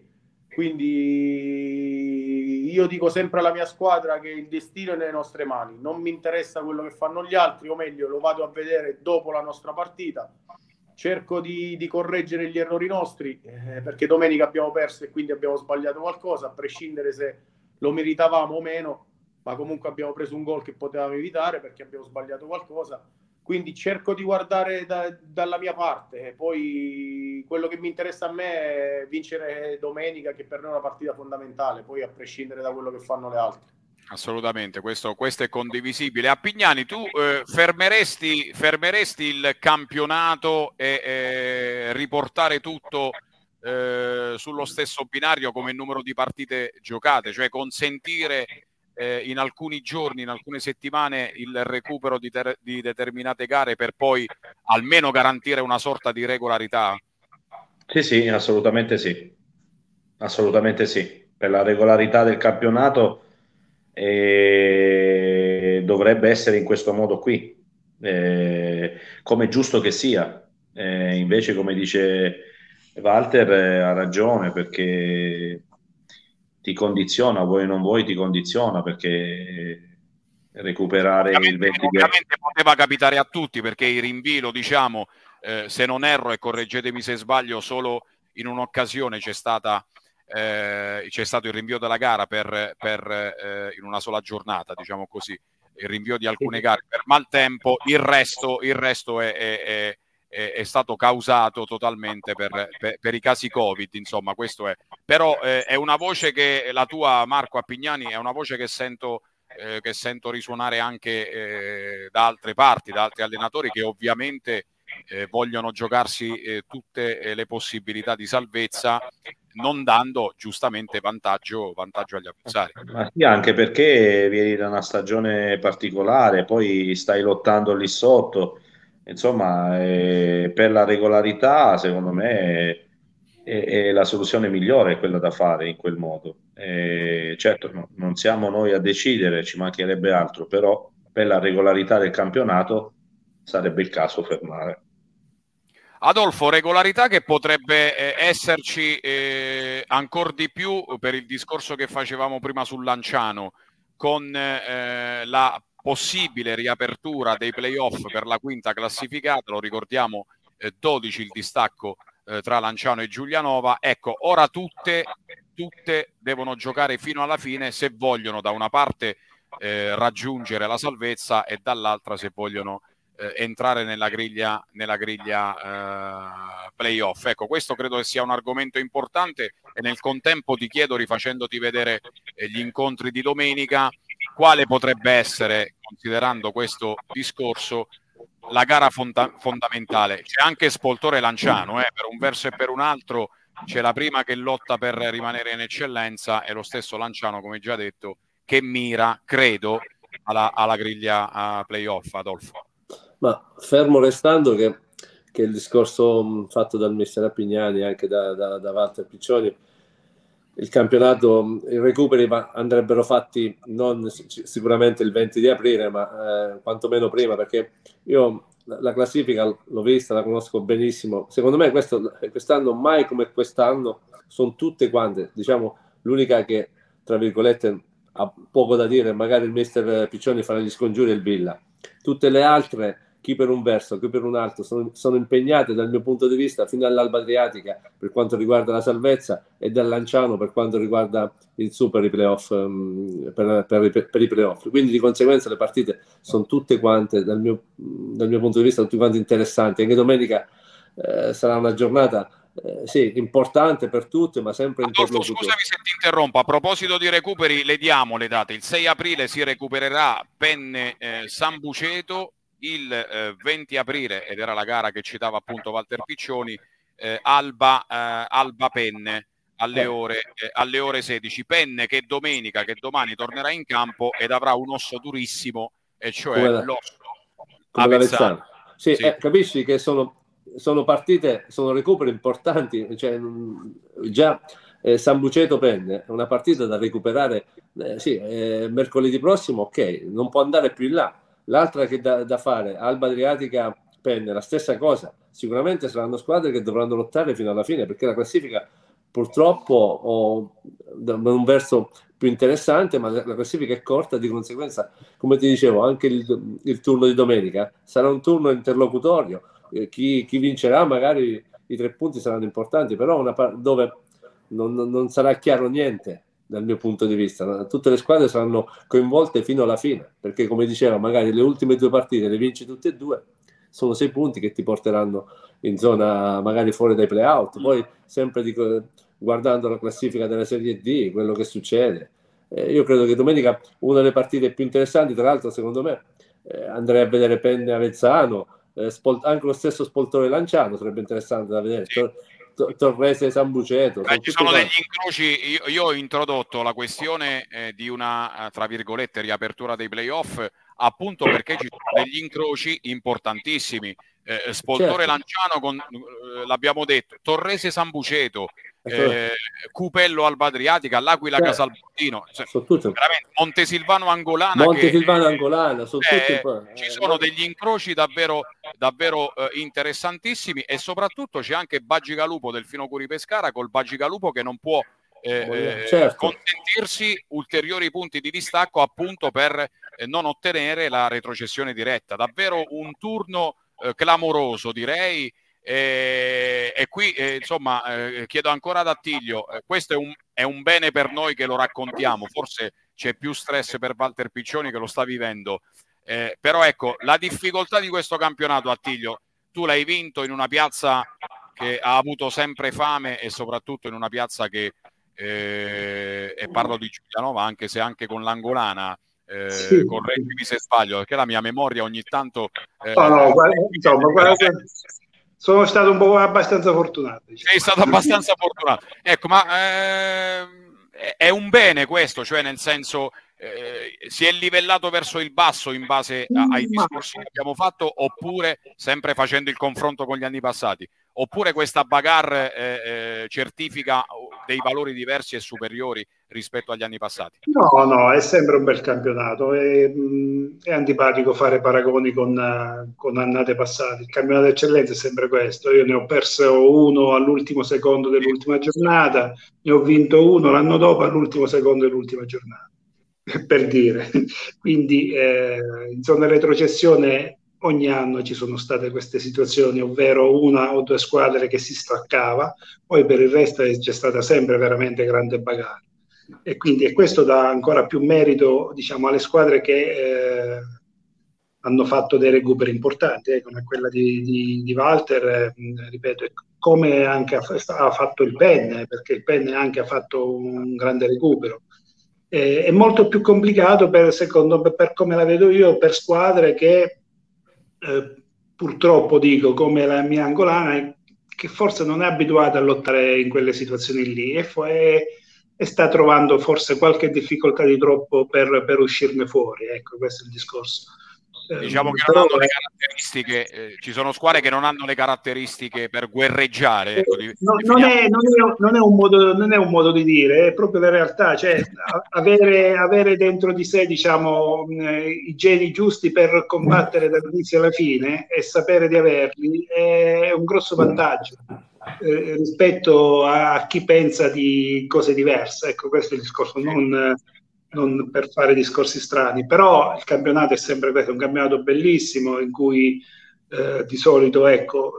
Quindi io dico sempre alla mia squadra che il destino è nelle nostre mani, non mi interessa quello che fanno gli altri, o meglio lo vado a vedere dopo la nostra partita, cerco di, di correggere gli errori nostri, eh, perché domenica abbiamo perso e quindi abbiamo sbagliato qualcosa, a prescindere se lo meritavamo o meno, ma comunque abbiamo preso un gol che potevamo evitare perché abbiamo sbagliato qualcosa. Quindi cerco di guardare da, dalla mia parte. Poi quello che mi interessa a me è vincere domenica, che per noi è una partita fondamentale, poi a prescindere da quello che fanno le altre. Assolutamente, questo, questo è condivisibile. A Pignani, tu eh, fermeresti, fermeresti il campionato e eh, riportare tutto eh, sullo stesso binario come numero di partite giocate, cioè consentire eh, in alcuni giorni, in alcune settimane, il recupero di, ter- di determinate gare per poi almeno garantire una sorta di regolarità? Sì, sì, assolutamente sì. Assolutamente sì. Per la regolarità del campionato eh, dovrebbe essere in questo modo qui, eh, come è giusto che sia. Eh, invece, come dice Walter, eh, ha ragione, perché ti condiziona, vuoi o non vuoi, ti condiziona, perché recuperare ovviamente, il venti ovviamente poteva capitare a tutti, perché il rinvio, diciamo, eh, se non erro, e correggetemi se sbaglio, solo in un'occasione c'è stata eh, c'è stato il rinvio della gara per, per eh, in una sola giornata, diciamo così, il rinvio di alcune gare per maltempo, il resto, il resto è, è, è, è stato causato totalmente per, per, per i casi Covid, insomma, questo è. Però eh, è una voce che la tua, Marco Appignani, è una voce che sento, eh, che sento risuonare anche eh, da altre parti, da altri allenatori che ovviamente eh, vogliono giocarsi eh, tutte eh, le possibilità di salvezza, non dando giustamente vantaggio, vantaggio agli avversari. Ma sì, anche perché vieni da una stagione particolare, poi stai lottando lì sotto, insomma, eh, per la regolarità, secondo me, è, è la soluzione migliore è quella da fare in quel modo. Eh, certo, no, non siamo noi a decidere, ci mancherebbe altro, però per la regolarità del campionato sarebbe il caso fermare. Adolfo, regolarità che potrebbe eh, esserci eh, ancora di più per il discorso che facevamo prima sul Lanciano, con eh, la possibile riapertura dei playoff per la quinta classificata, lo ricordiamo, eh, dodici il distacco eh, tra Lanciano e Giulianova. Ecco, ora tutte, tutte devono giocare fino alla fine se vogliono da una parte eh, raggiungere la salvezza e dall'altra se vogliono Eh, entrare nella griglia, nella griglia eh, playoff. Ecco, questo credo che sia un argomento importante e nel contempo ti chiedo, rifacendoti vedere eh, gli incontri di domenica, quale potrebbe essere, considerando questo discorso, la gara fonda- fondamentale. C'è anche Spoltore Lanciano, eh, per un verso e per un altro c'è la prima che lotta per rimanere in eccellenza e lo stesso Lanciano, come già detto, che mira, credo, alla, alla griglia uh, playoff. Adolfo. Ma fermo restando che, che il discorso mh, fatto dal mister Appignani, anche da, da, da Walter Piccioni, il campionato, i recuperi andrebbero fatti non sicuramente il venti di aprile, ma eh, quantomeno prima, perché io la, la classifica l'ho vista, la conosco benissimo. Secondo me questo, quest'anno, mai come quest'anno, sono tutte quante, diciamo, l'unica che, tra virgolette, ha poco da dire, magari il mister Piccioni farà gli scongiuri e il Villa. Tutte le altre, chi per un verso, chi per un altro, sono, sono impegnate dal mio punto di vista fino all'Alba Adriatica per quanto riguarda la salvezza e dal Lanciano per quanto riguarda il super i playoff, um, per, per, per i playoff. Quindi di conseguenza le partite sono tutte quante, dal mio, dal mio punto di vista, tutte quante interessanti. Anche domenica eh, sarà una giornata Eh, sì, importante per tutte, ma sempre Adolfo, scusami se ti interrompo, a proposito di recuperi le diamo le date. Il sei aprile si recupererà Penne eh, San Buceto, il eh, venti aprile, ed era la gara che citava appunto Walter Piccioni, eh, Alba, eh, Alba Penne alle ore, eh, alle ore sedici. Penne che domenica, che domani tornerà in campo ed avrà un osso durissimo, e cioè come la, l'osso come Avezzano. Sì, sì. Eh, capisci che sono sono partite, sono recuperi importanti, cioè, già eh, San Buceto Penne è una partita da recuperare, eh, sì, eh, mercoledì prossimo, ok, non può andare più in là. L'altra che da, da fare, Alba Adriatica Penne, la stessa cosa, sicuramente saranno squadre che dovranno lottare fino alla fine, perché la classifica purtroppo ho, da un verso più interessante, ma la classifica è corta, di conseguenza, come ti dicevo, anche il, il turno di domenica sarà un turno interlocutorio. Chi, chi vincerà magari i tre punti saranno importanti, però una par- dove non, non sarà chiaro niente dal mio punto di vista. Tutte le squadre saranno coinvolte fino alla fine, perché come dicevo, magari le ultime due partite le vinci tutte e due, sono sei punti che ti porteranno in zona magari fuori dai play-out. Poi sempre dico, guardando la classifica della Serie D, quello che succede, eh, io credo che domenica una delle partite più interessanti, tra l'altro secondo me, eh, andrei a vedere Penne Avezzano, Eh, Spol- anche lo stesso Spoltore Lanciano sarebbe interessante da vedere, Sì. Tor- Tor- Torrese San Buceto. Beh, ci sono degli incroci. Io, io ho introdotto la questione eh, di una, tra virgolette, riapertura dei playoff, appunto perché ci sono degli incroci importantissimi. Eh, Spoltore certo. Lanciano, con, eh, l'abbiamo detto, Torrese San Buceto, eh, Cupello Alba Adriatica, l'Aquila certo. Casalbottino, cioè, veramente Montesilvano Angolana. Montesilvano che, Angolana, sono eh, tutti ci sono degli incroci davvero, davvero eh, interessantissimi, e soprattutto c'è anche Bagigalupo del Fino Curi Pescara, col Bagigalupo che non può eh, certo. consentirsi ulteriori punti di distacco appunto per eh, non ottenere la retrocessione diretta. Davvero un turno eh, clamoroso, direi. E, e qui eh, insomma eh, chiedo ancora ad Attilio, eh, questo è un, è un bene per noi che lo raccontiamo, forse c'è più stress per Walter Piccioni che lo sta vivendo, eh, però ecco, la difficoltà di questo campionato, Attilio, tu l'hai vinto in una piazza che ha avuto sempre fame e soprattutto in una piazza che eh, e parlo di Giulianova, anche se anche con l'Angolana, eh, Sì. correggimi se sbaglio, perché la mia memoria ogni tanto eh, no, no, guarda, insomma, guarda, sono stato un po' abbastanza fortunato, diciamo. Sei stato abbastanza fortunato, ecco, ma eh, è un bene questo, cioè nel senso eh, si è livellato verso il basso in base a, ai discorsi che abbiamo fatto, oppure sempre facendo il confronto con gli anni passati, oppure questa bagarre eh, eh, certifica dei valori diversi e superiori rispetto agli anni passati? No, no, è sempre un bel campionato, è, mh, è antipatico fare paragoni con, uh, con annate passate, il campionato d'eccellenza è sempre questo, io ne ho perso uno all'ultimo secondo dell'ultima giornata, ne ho vinto uno l'anno dopo all'ultimo secondo dell'ultima giornata, per dire, quindi eh, in zona retrocessione ogni anno ci sono state queste situazioni, ovvero una o due squadre che si staccava, poi per il resto c'è stata sempre veramente grande bagarre. E quindi e questo dà ancora più merito, diciamo, alle squadre che eh, hanno fatto dei recuperi importanti, eh, come quella di, di, di Walter, eh, ripeto, come anche ha, ha fatto il Penne, perché il Penne anche ha fatto un grande recupero. Eh, è molto più complicato, per, secondo me, per come la vedo io, per squadre che eh, purtroppo dico, come la mia Angolana, che forse non è abituata a lottare in quelle situazioni lì e poi e sta trovando forse qualche difficoltà di troppo per, per uscirne fuori, ecco, questo è il discorso. Diciamo che non hanno le caratteristiche, eh, ci sono squadre che non hanno le caratteristiche per guerreggiare. Ecco, di, no, non, è, non, è, non, è un modo, non è un modo di dire, è proprio la realtà, cioè avere, avere dentro di sé, diciamo, i geni giusti per combattere dall'inizio alla fine e sapere di averli è un grosso vantaggio. Eh, rispetto a chi pensa di cose diverse, ecco, questo è il discorso, non, non per fare discorsi strani, però il campionato è sempre questo, è un campionato bellissimo in cui eh, di solito, ecco,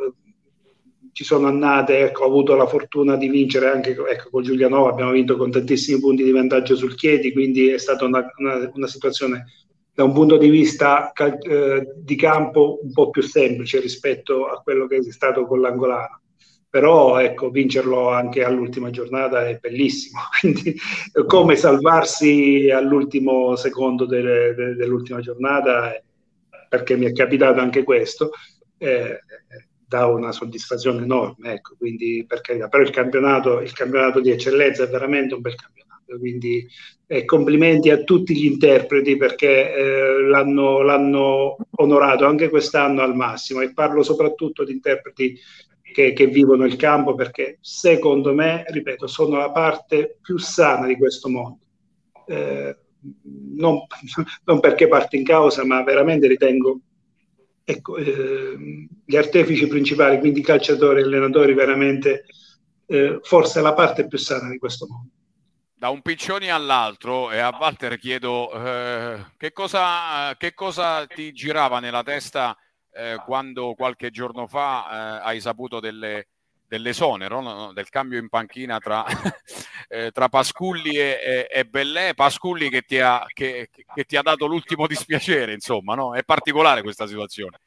ci sono annate, ecco, ho avuto la fortuna di vincere anche, ecco, con Giulianova, abbiamo vinto con tantissimi punti di vantaggio sul Chieti, quindi è stata una, una, una situazione da un punto di vista eh, di campo un po' più semplice rispetto a quello che è stato con l'Angolano. Però ecco, vincerlo anche all'ultima giornata è bellissimo, quindi come salvarsi all'ultimo secondo de- de- dell'ultima giornata, perché mi è capitato anche questo, eh, dà una soddisfazione enorme, ecco, quindi per carità, però il campionato, il campionato di eccellenza è veramente un bel campionato, quindi eh, complimenti a tutti gli interpreti perché eh, l'hanno, l'hanno onorato anche quest'anno al massimo, e parlo soprattutto di interpreti Che, che vivono il campo, perché secondo me, ripeto, sono la parte più sana di questo mondo. Eh, non, non perché parte in causa, ma veramente ritengo, ecco, eh, gli artefici principali, quindi calciatori e allenatori, veramente eh, forse la parte più sana di questo mondo. Da un Piccioni all'altro, e a Walter chiedo eh, che cosa, che cosa ti girava nella testa Eh, quando qualche giorno fa eh, hai saputo delle, dell'esonero, no? Del cambio in panchina tra, eh, tra Pasculli e, e, e Bellè, Pasculli che ti ha, che, che ti ha dato l'ultimo dispiacere, insomma, no? È particolare questa situazione.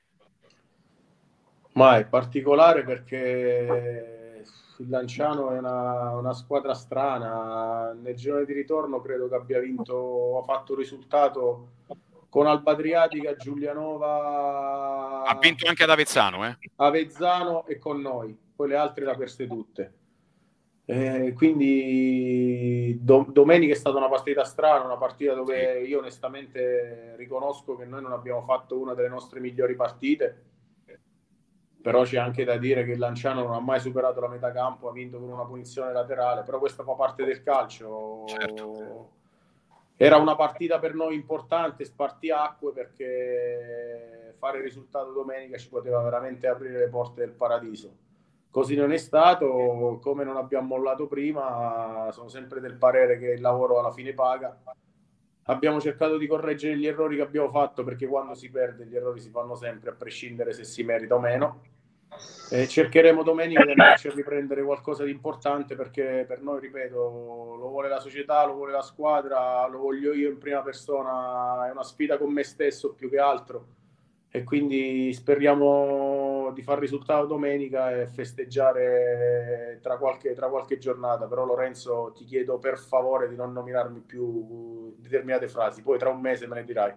Ma è particolare perché il Lanciano è una, una squadra strana, nel girone di ritorno credo che abbia vinto, ha fatto un risultato con Alba Adriatica, Giulianova, ha vinto anche ad Avezzano, eh? Avezzano e con noi, poi le altre le ha perse tutte. Eh, quindi do, domenica è stata una partita strana, una partita dove io onestamente riconosco che noi non abbiamo fatto una delle nostre migliori partite, però c'è anche da dire che il Lanciano non ha mai superato la metà campo, ha vinto con una punizione laterale, però questa fa parte del calcio. Certo. Era una partita per noi importante, spartiacque, perché fare il risultato domenica ci poteva veramente aprire le porte del paradiso. Così non è stato, come non abbiamo mollato prima, sono sempre del parere che il lavoro alla fine paga. Abbiamo cercato di correggere gli errori che abbiamo fatto, perché quando si perde gli errori si fanno sempre, a prescindere se si merita o meno. E cercheremo domenica di andarci a riprendere qualcosa di importante, perché per noi, ripeto, lo vuole la società, lo vuole la squadra, lo voglio io in prima persona, è una sfida con me stesso più che altro, e quindi speriamo di far risultato domenica e festeggiare tra qualche, tra qualche giornata. Però Lorenzo, ti chiedo per favore di non nominarmi più determinate frasi, poi tra un mese me ne dirai.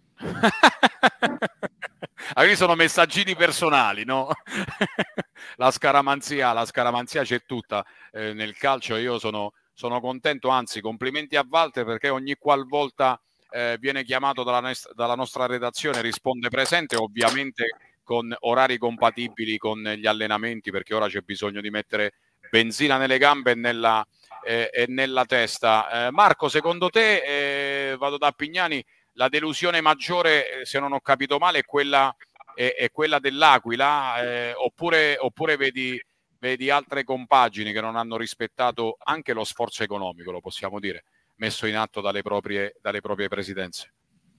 Ah, quindi sono messaggini personali, no? La scaramanzia, la scaramanzia c'è tutta eh, nel calcio. Io sono, sono contento, anzi complimenti a Walter, perché ogni qualvolta eh, viene chiamato dalla, dalla nostra redazione risponde presente, ovviamente con orari compatibili con gli allenamenti, perché ora c'è bisogno di mettere benzina nelle gambe e nella, eh, e nella testa. Eh, Marco, secondo te, eh, vado da Pignani, la delusione maggiore, se non ho capito male, è quella, è, è quella dell'Aquila, eh, oppure, oppure vedi, vedi altre compagini che non hanno rispettato anche lo sforzo economico, lo possiamo dire, messo in atto dalle proprie, dalle proprie presidenze?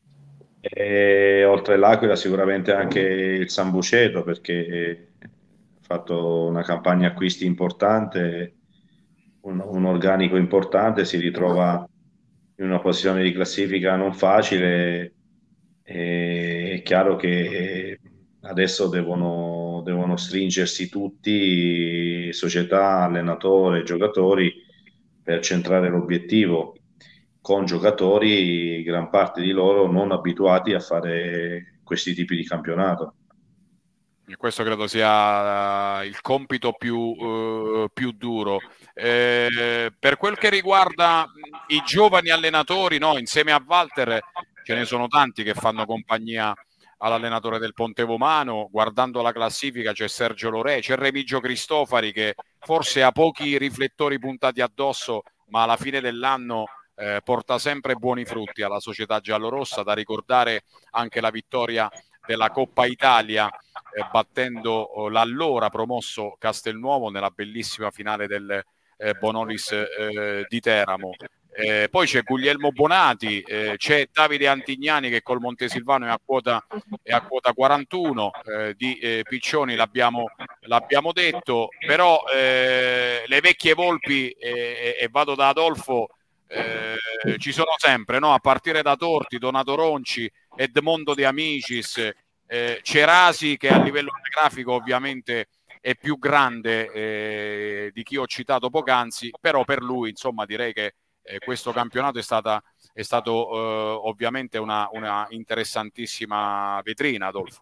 E, oltre all'Aquila sicuramente anche il San Buceto, perché ha fatto una campagna acquisti importante, un, un organico importante, si ritrova in una posizione di classifica non facile. E è chiaro che adesso devono, devono stringersi tutti, società, allenatore, giocatori, per centrare l'obiettivo, con giocatori, gran parte di loro non abituati a fare questi tipi di campionato. E questo credo sia uh, il compito più, uh, più duro. Eh, per quel che riguarda i giovani allenatori, no, insieme a Walter ce ne sono tanti che fanno compagnia all'allenatore del Pontevomano. Guardando la classifica c'è Sergio Lorè, c'è Remigio Cristofari, che forse ha pochi riflettori puntati addosso, ma alla fine dell'anno eh, porta sempre buoni frutti alla società giallorossa. Da ricordare anche la vittoria della Coppa Italia, eh, battendo oh, l'allora promosso Castelnuovo nella bellissima finale del eh, Bonolis eh, di Teramo. Eh, poi c'è Guglielmo Bonati, eh, c'è Davide Antignani, che col Montesilvano è a quota, è a quota quarantuno, eh, di eh, Piccioni l'abbiamo, l'abbiamo detto, però eh, le vecchie volpi, eh, e vado da Adolfo, eh, ci sono sempre, no? A partire da Torti, Donato Ronci, Edmondo De Amicis, eh, Cerasi, che a livello grafico ovviamente è più grande eh, di chi ho citato poc'anzi, però per lui insomma direi che eh, questo campionato è, stata, è stato eh, ovviamente una, una interessantissima vetrina, Adolfo.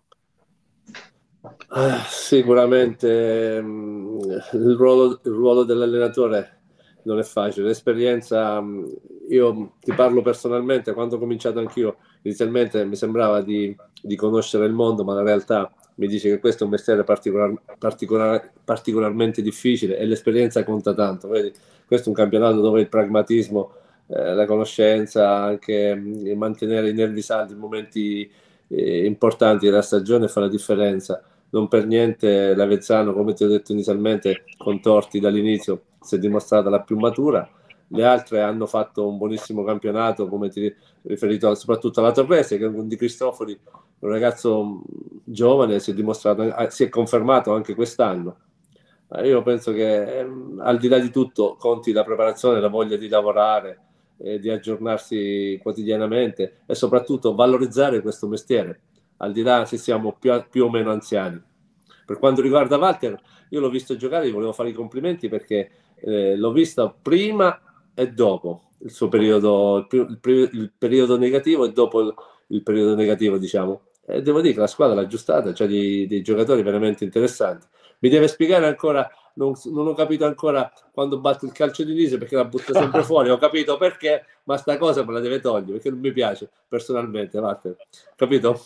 Ah, sicuramente mh, il ruolo, il ruolo dell'allenatore non è facile. L'esperienza, mh, io ti parlo personalmente, quando ho cominciato anch'io, inizialmente mi sembrava di, di conoscere il mondo, ma la realtà mi dice che questo è un mestiere particolar, particolar, particolarmente difficile, e l'esperienza conta tanto. Vedi? Questo è un campionato dove il pragmatismo, eh, la conoscenza, anche mh, mantenere i nervi saldi in momenti eh, importanti della stagione fa la differenza. Non per niente l'Avezzano, come ti ho detto inizialmente, con Torti dall'inizio si è dimostrata la più matura. Le altre hanno fatto un buonissimo campionato, come ti ho riferito soprattutto alla Torrese, che è un Di Cristofori, un ragazzo giovane, si è dimostrato, si è confermato anche quest'anno. Io penso che ehm, al di là di tutto conti la preparazione, la voglia di lavorare, eh, di aggiornarsi quotidianamente e soprattutto valorizzare questo mestiere, al di là se siamo più, più o meno anziani. Per quanto riguarda Walter, io l'ho visto giocare, gli volevo fare i complimenti perché eh, l'ho visto prima e dopo il suo periodo, il, il, il periodo negativo e dopo il, il periodo negativo, diciamo. E devo dire che la squadra l'ha aggiustata, c'è dei, dei giocatori veramente interessanti. Mi deve spiegare ancora, non, non ho capito ancora quando batte il calcio di Nise, perché la butta sempre fuori, ho capito perché, ma sta cosa me la deve togliere, perché non mi piace personalmente, Walter. Capito?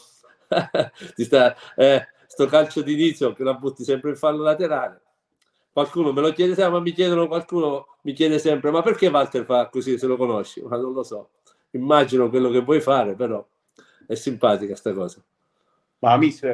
Ti sta, eh, sto calcio di inizio che la butti sempre in fallo laterale. Qualcuno me lo chiede sempre, ma mi chiedono, qualcuno mi chiede sempre, ma perché Walter fa così, se lo conosci? Ma non lo so, immagino quello che vuoi fare, però è simpatica sta cosa. Ma mister,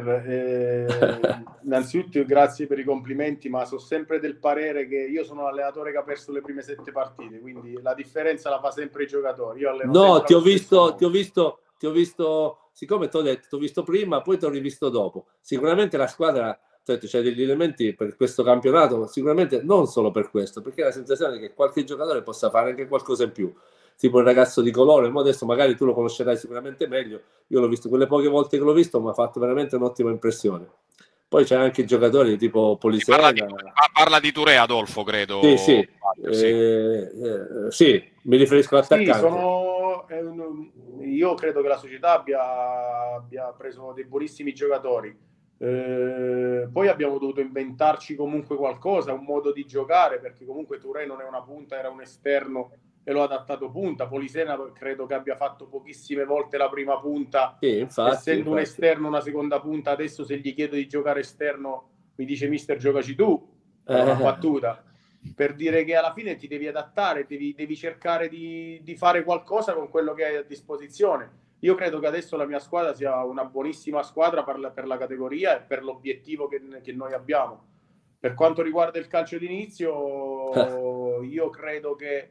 eh, innanzitutto grazie per i complimenti, ma so sempre del parere che io sono l'allenatore che ha perso le prime sette partite, quindi la differenza la fa sempre i giocatori. Io no, ti ho visto, ti ho visto, ti ho visto, siccome ti ho detto, ti ho visto prima, poi ti ho rivisto dopo. Sicuramente la squadra c'è degli elementi per questo campionato, ma sicuramente non solo per questo, perché la sensazione è che qualche giocatore possa fare anche qualcosa in più, tipo il ragazzo di Colore, ma adesso magari tu lo conoscerai sicuramente meglio, io l'ho visto, quelle poche volte che l'ho visto mi ha fatto veramente un'ottima impressione. Poi c'è anche giocatori tipo Polisena. Parla di, parla di Touré, Adolfo, credo. Sì, sì, sì. Eh, eh, sì, mi riferisco all'attaccante. Sì, sono, eh, io credo che la società abbia, abbia preso dei buonissimi giocatori. Eh, poi abbiamo dovuto inventarci comunque qualcosa, un modo di giocare, perché comunque Touré non è una punta, era un esterno e l'ho adattato punta. Polisena credo che abbia fatto pochissime volte la prima punta, sì, infatti, essendo infatti. un esterno una seconda punta. Adesso se gli chiedo di giocare esterno mi dice mister giocaci tu, è una Eh. battuta, per dire che alla fine ti devi adattare, devi, devi cercare di, di fare qualcosa con quello che hai a disposizione. Io credo che adesso la mia squadra sia una buonissima squadra per la, per la categoria e per l'obiettivo che, che noi abbiamo. Per quanto riguarda il calcio d'inizio, io credo che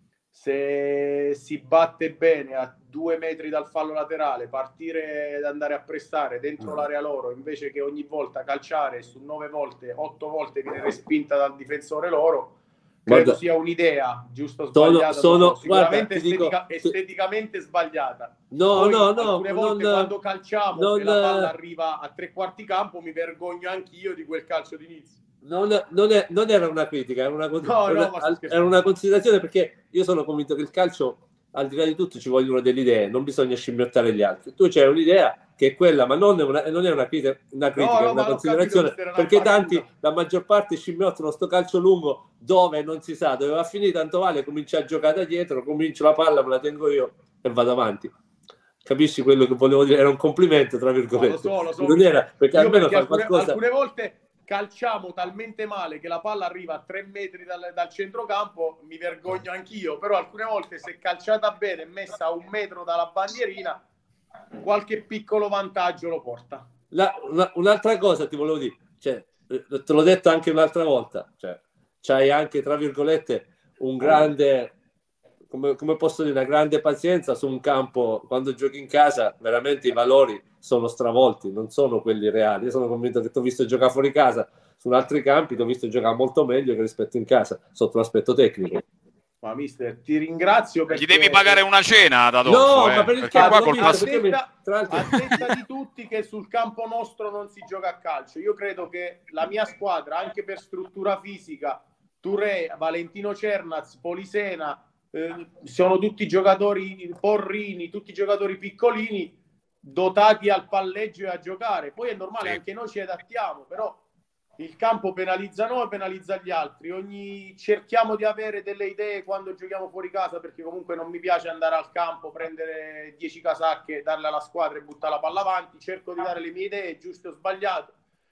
se si batte bene a due metri dal fallo laterale, partire ed andare a pressare dentro mm. l'area loro, invece che ogni volta calciare su nove volte, otto volte viene respinta dal difensore loro, credo guarda, sia un'idea giusto o sbagliata, sono, sono, sicuramente guarda, estetica, dico, esteticamente sbagliata. No, Poi, no, no. Alcune volte non, quando calciamo non, e la palla arriva a tre quarti campo mi vergogno anch'io di quel calcio d'inizio. Non, non, è, non era una critica, era una, no, era, no, era una considerazione, perché io sono convinto che il calcio, al di là di tutto, ci vogliono delle idee, non bisogna scimmiottare gli altri. Tu c'hai un'idea che è quella, ma non è una, non è una critica, una critica, no, no, è una considerazione, capito, perché tanti, la maggior parte scimmiottano sto calcio lungo dove non si sa dove va a finire, tanto vale comincia a giocare da dietro, comincio la palla, me la tengo io e vado avanti. Capisci quello che volevo dire? Era un complimento, tra virgolette. No, lo so, lo so, non era, perché almeno perché fa alcune, qualcosa... alcune volte calciamo talmente male che la palla arriva a tre metri dal, dal centrocampo, mi vergogno anch'io, però alcune volte se calciata bene e messa a un metro dalla bandierina, qualche piccolo vantaggio lo porta. La, una, un'altra cosa ti volevo dire, cioè, te l'ho detto anche un'altra volta, cioè, c'hai anche, tra virgolette, un grande, come, come posso dire, una grande pazienza su un campo. Quando giochi in casa veramente i valori sono stravolti, non sono quelli reali. Io sono convinto che ti ho visto giocare fuori casa su altri campi, ti ho visto giocare molto meglio che rispetto in casa sotto l'aspetto tecnico. Ma mister, ti ringrazio perché... Gli devi pagare una cena da Adolfo, no, eh, ma per il perché qua col pass... a, detta, a detta di tutti che sul campo nostro non si gioca a calcio. Io credo che la mia squadra, anche per struttura fisica, Touré, Valentino Cernaz, Polisena, eh, sono tutti giocatori, Porrini, tutti giocatori piccolini, dotati al palleggio e a giocare. Poi è normale, sì, anche noi ci adattiamo, però il campo penalizza noi, penalizza gli altri. Ogni... cerchiamo di avere delle idee quando giochiamo fuori casa, perché comunque non mi piace andare al campo, prendere dieci casacche, darle alla squadra e buttare la palla avanti. Cerco di dare le mie idee, giuste o sbagliate,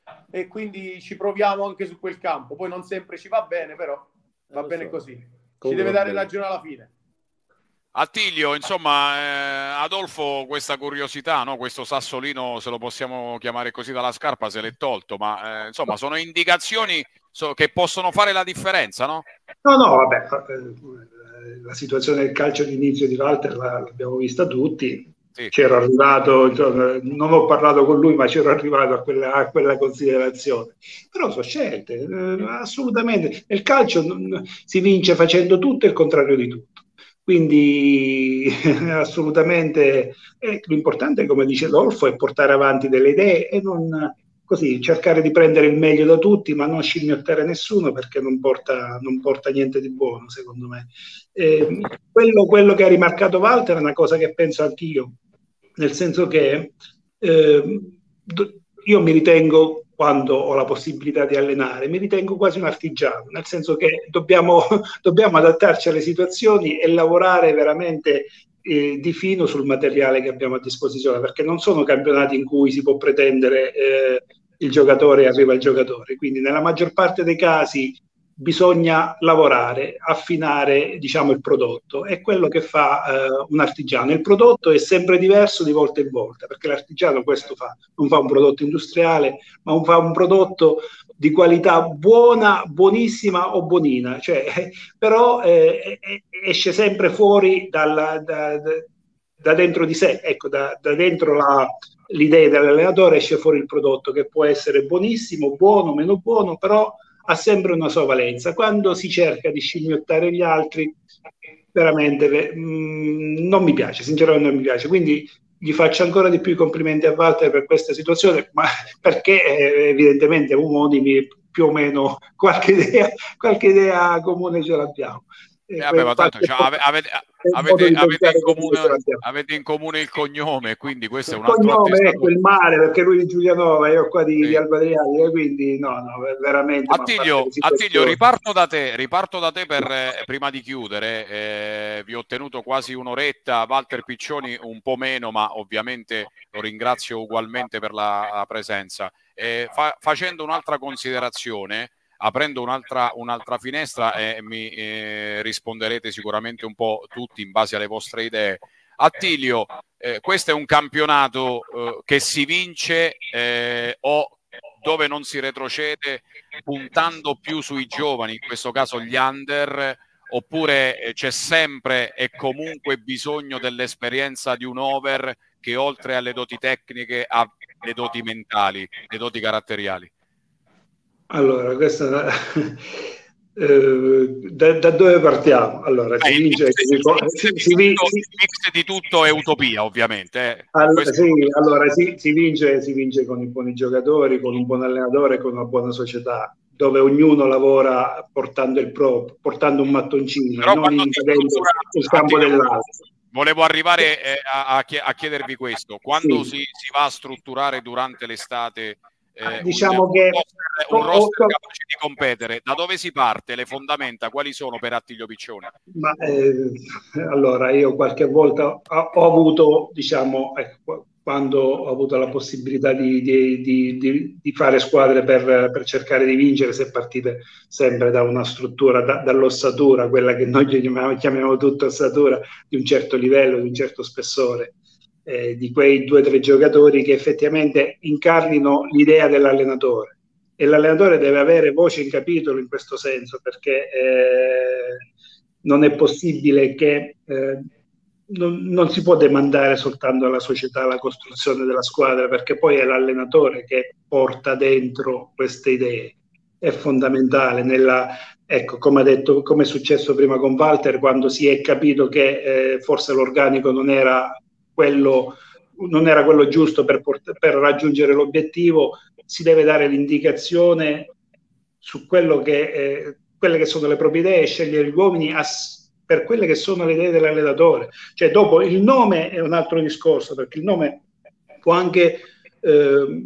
e quindi ci proviamo anche su quel campo. Poi non sempre ci va bene, però va eh, bene so. così. Ci deve dare ragione alla fine. Attilio, insomma, eh, Adolfo questa curiosità, no? Questo sassolino, se lo possiamo chiamare così, dalla scarpa se l'è tolto, ma eh, insomma sono indicazioni so, che possono fare la differenza, no? No, no, vabbè, la situazione del calcio d'inizio di Walter l'abbiamo vista tutti, sì. C'ero arrivato, insomma, non ho parlato con lui, ma c'ero arrivato a quella, a quella considerazione. Però sono scelte, eh, assolutamente. Nel calcio non, si vince facendo tutto e il contrario di tutto. Quindi assolutamente eh, l'importante, come dice Adolfo, è portare avanti delle idee e non così cercare di prendere il meglio da tutti, ma non scimmiottare nessuno, perché non porta, non porta niente di buono, secondo me. Eh, quello, quello che ha rimarcato Walter è una cosa che penso anch'io, nel senso che eh, io mi ritengo, quando ho la possibilità di allenare, mi ritengo quasi un artigiano, nel senso che dobbiamo, dobbiamo adattarci alle situazioni e lavorare veramente eh, di fino sul materiale che abbiamo a disposizione, perché non sono campionati in cui si può pretendere eh, il giocatore e arriva il giocatore, quindi nella maggior parte dei casi bisogna lavorare, affinare, diciamo, il prodotto. È quello che fa eh, un artigiano. Il prodotto è sempre diverso di volta in volta, perché l'artigiano questo fa, non fa un prodotto industriale, ma un, fa un prodotto di qualità buona, buonissima o buonina, cioè, però eh, esce sempre fuori dalla, da, da, da dentro di sé, ecco, da, da dentro la, l'idea dell'allenatore esce fuori il prodotto che può essere buonissimo, buono, meno buono, però ha sempre una sua valenza. Quando si cerca di scimmiottare gli altri, veramente mh, non mi piace, sinceramente non mi piace, quindi gli faccio ancora di più i complimenti a Walter per questa situazione, ma perché eh, evidentemente uno di me più o meno qualche idea, qualche idea comune ce l'abbiamo. Eh, vabbè, ma tanto, cioè, avete, avete, avete, avete, in comune, avete in comune il cognome, quindi questo è un altro cognome, ecco il male, perché lui di Giulianova, io qua di, sì. di Alba Adriatica, quindi no, no, veramente. Attilio, Attilio riparto da te, riparto da te per eh, prima di chiudere, eh, vi ho tenuto quasi un'oretta, Walter Piccioni un po' meno, ma ovviamente lo ringrazio ugualmente per la, la presenza. Eh, fa, facendo un'altra considerazione, aprendo un'altra, un'altra finestra e mi eh, risponderete sicuramente un po' tutti in base alle vostre idee. Attilio, eh, questo è un campionato eh, che si vince eh, o dove non si retrocede puntando più sui giovani, in questo caso gli under, oppure eh, c'è sempre e comunque bisogno dell'esperienza di un over che oltre alle doti tecniche ha le doti mentali, le doti caratteriali? Allora, questa eh, da, da dove partiamo? Allora, Beh, si vince, il, mix, si, il, si, mix si, il mix di tutto è utopia, ovviamente. Eh. Allora, sì, allora si, si, vince, si vince con i buoni giocatori, con un buon allenatore, con una buona società, dove ognuno lavora portando il proprio, portando un mattoncino, però e non invadendo il campo dell'altro. Volevo arrivare eh, a, a chiedervi questo: quando sì. si, si va a strutturare durante l'estate eh, diciamo un, che un roster, un roster capace di competere, da dove si parte? Le fondamenta quali sono per Attilio Piccioni? Ma eh, allora io qualche volta ho, ho avuto, diciamo, ecco, quando ho avuto la possibilità di, di, di, di, di fare squadre per, per cercare di vincere, se partite sempre da una struttura, da, dall'ossatura, quella che noi chiamiamo, chiamiamo tutta ossatura, di un certo livello, di un certo spessore, eh, di quei due o tre giocatori che effettivamente incarnino l'idea dell'allenatore. E l'allenatore deve avere voce in capitolo in questo senso, perché eh, non è possibile che... Eh, Non, non si può demandare soltanto alla società la costruzione della squadra, perché poi è l'allenatore che porta dentro queste idee. È fondamentale nella, ecco, come ha detto, come è successo prima con Walter, quando si è capito che eh, forse l'organico non era quello, non era quello giusto per, port- per raggiungere l'obiettivo, si deve dare l'indicazione su quello che, eh, quelle che sono le proprie idee e scegliere gli uomini a per quelle che sono le idee dell'allenatore. Cioè dopo il nome è un altro discorso, perché il nome può anche eh,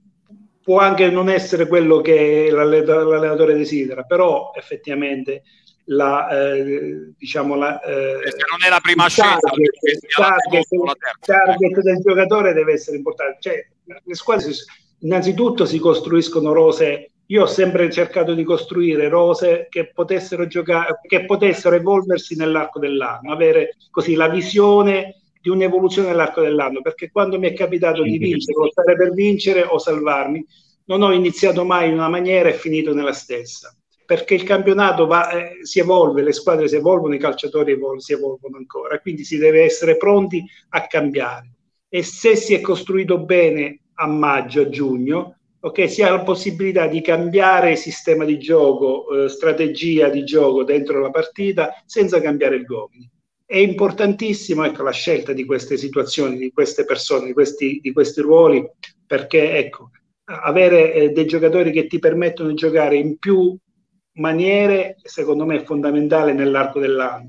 può anche non essere quello che l'allenatore desidera, però effettivamente la eh, diciamo la eh, se non è la prima scelta, il target, il target del giocatore deve essere importante. Cioè, le squadre si, innanzitutto si costruiscono rose. Io ho sempre cercato di costruire rose che potessero giocare, che potessero evolversi nell'arco dell'anno, avere così la visione di un'evoluzione nell'arco dell'anno, perché quando mi è capitato di vincere, lottare per vincere o salvarmi, non ho iniziato mai in una maniera e finito nella stessa, perché il campionato va, eh, si evolve, le squadre si evolvono, i calciatori evol- si evolvono ancora, quindi si deve essere pronti a cambiare. E se si è costruito bene a maggio, a giugno, ok, si ha la possibilità di cambiare sistema di gioco, eh, strategia di gioco dentro la partita senza cambiare il uomini. È importantissimo, ecco, la scelta di queste situazioni, di queste persone, di questi, di questi ruoli, perché ecco, avere eh, dei giocatori che ti permettono di giocare in più maniere, secondo me è fondamentale nell'arco dell'anno.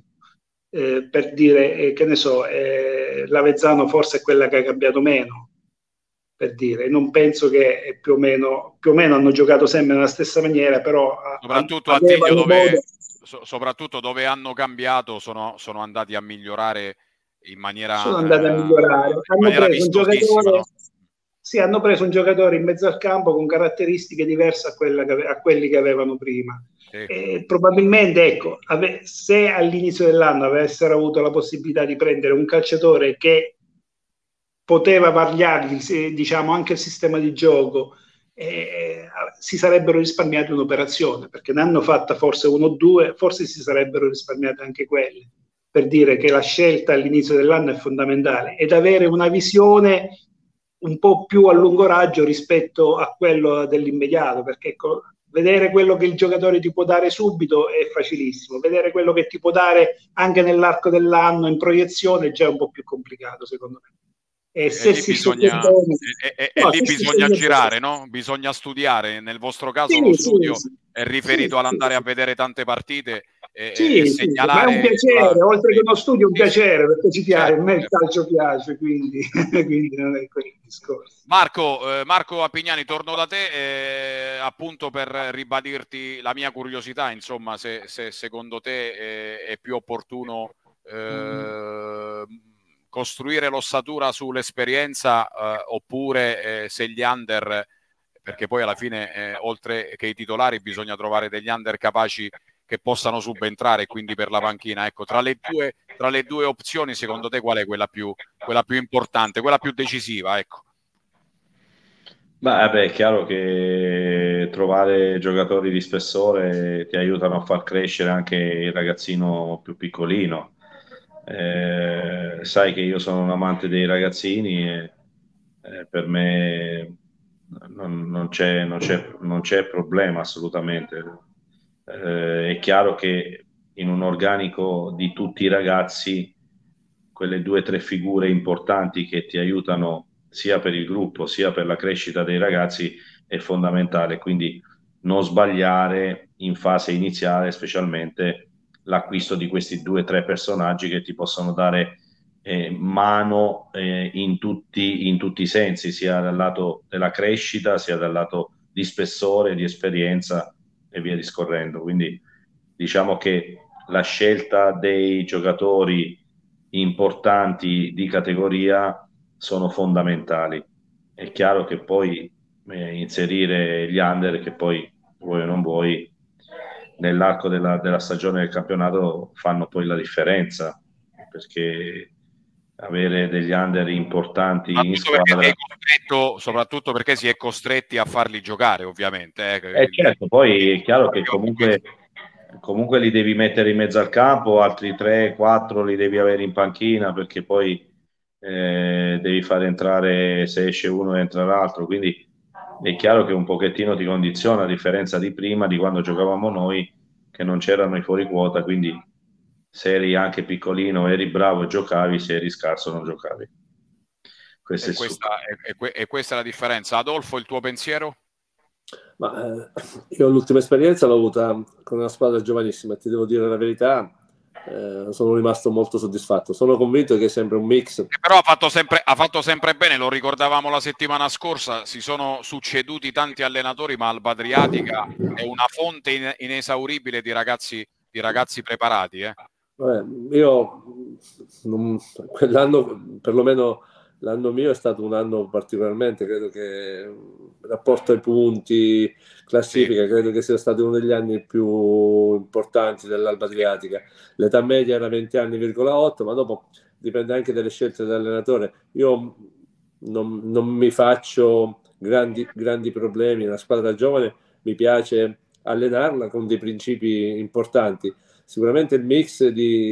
Eh, per dire, eh, che ne so, eh, l'Avezzano forse è quella che ha cambiato meno, per dire, non penso che più o meno, più o meno hanno giocato sempre nella stessa maniera, però soprattutto a Attilio, dove, so, soprattutto dove hanno cambiato sono, sono andati a migliorare in maniera sono andati a migliorare, in hanno maniera preso un giocatore, no? sì, hanno preso un giocatore in mezzo al campo con caratteristiche diverse a, quella che, a quelli che avevano prima. Sì. E probabilmente, ecco, ave, se all'inizio dell'anno avessero avuto la possibilità di prendere un calciatore che poteva variargli, diciamo, anche il sistema di gioco, eh, si sarebbero risparmiati un'operazione, perché ne hanno fatta forse uno o due, forse si sarebbero risparmiate anche quelle. per dire che la scelta all'inizio dell'anno è fondamentale, ed avere una visione un po' più a lungo raggio rispetto a quello dell'immediato, perché ecco, vedere quello che il giocatore ti può dare subito è facilissimo, vedere quello che ti può dare anche nell'arco dell'anno in proiezione è già un po' più complicato, secondo me. E, e se lì si bisogna, bene, e, e, no, e lì bisogna bene, girare, no? Bisogna studiare. Nel vostro caso sì, lo sì, studio sì, è riferito sì, all'andare sì. a vedere tante partite e, Sì, e sì, ma è un segnalare piacere, la... oltre che uno studio, è un Sì, sì. piacere, perché ci piace, Certo, a me il certo. calcio piace, quindi, quindi non è quello il discorso. Marco, eh, Marco Appignani, torno da te eh, appunto per ribadirti la mia curiosità, insomma, se, se secondo te eh, è più opportuno eh, costruire l'ossatura sull'esperienza eh, oppure eh, se gli under, perché poi alla fine eh, oltre che i titolari bisogna trovare degli under capaci che possano subentrare, quindi per la panchina. Ecco, tra le due, tra le due opzioni, secondo te qual è quella più, quella più importante, quella più decisiva? Ecco. Beh, vabbè, è chiaro che trovare giocatori di spessore ti aiutano a far crescere anche il ragazzino più piccolino. Eh, sai che io sono un amante dei ragazzini e eh, per me non, non c'è, non c'è, non c'è problema assolutamente. Eh, è chiaro che in un organico di tutti i ragazzi, quelle due o tre figure importanti che ti aiutano sia per il gruppo sia per la crescita dei ragazzi è fondamentale, quindi non sbagliare in fase iniziale specialmente l'acquisto di questi due o tre personaggi che ti possono dare eh, mano eh, in tutti, in tutti i sensi, sia dal lato della crescita sia dal lato di spessore, di esperienza e via discorrendo. Quindi diciamo che la scelta dei giocatori importanti di categoria sono fondamentali. È chiaro che poi eh, inserire gli under, che poi vuoi o non vuoi, nell'arco della, della stagione del campionato fanno poi la differenza, perché avere degli under importanti in Soprattutto perché si squadra. è costretto, soprattutto perché si è costretti a farli giocare, ovviamente. Eh. Eh certo, poi è chiaro che Proprio comunque, comunque li devi mettere in mezzo al campo, altri tre quattro li devi avere in panchina perché poi eh, devi far entrare, se esce uno entra l'altro, quindi è chiaro che un pochettino ti condiziona, a differenza di prima, di quando giocavamo noi, che non c'erano i fuori quota, quindi se eri anche piccolino, eri bravo e giocavi, se eri scarso non giocavi. Questo E è il succo. questa, è, è, è questa la differenza. Adolfo, il tuo pensiero? Ma, eh, io l'ultima esperienza l'ho avuta con una squadra giovanissima e ti devo dire la verità, eh, sono rimasto molto soddisfatto. Sono convinto che è sempre un mix. E però ha fatto, sempre, ha fatto sempre bene, lo ricordavamo la settimana scorsa, si sono succeduti tanti allenatori, ma Alba Adriatica è una fonte in, inesauribile di ragazzi, di ragazzi preparati. Eh. Vabbè, io non, quell'anno, perlomeno l'anno mio è stato un anno particolarmente, credo che rapporto ai punti, classifica, sì. Credo che sia stato uno degli anni più importanti dell'Alba Adriatica. L'età media era venti anni virgola otto, ma dopo dipende anche dalle scelte dell'allenatore. Io non, non mi faccio grandi, grandi problemi, la squadra giovane mi piace allenarla con dei principi importanti. Sicuramente il mix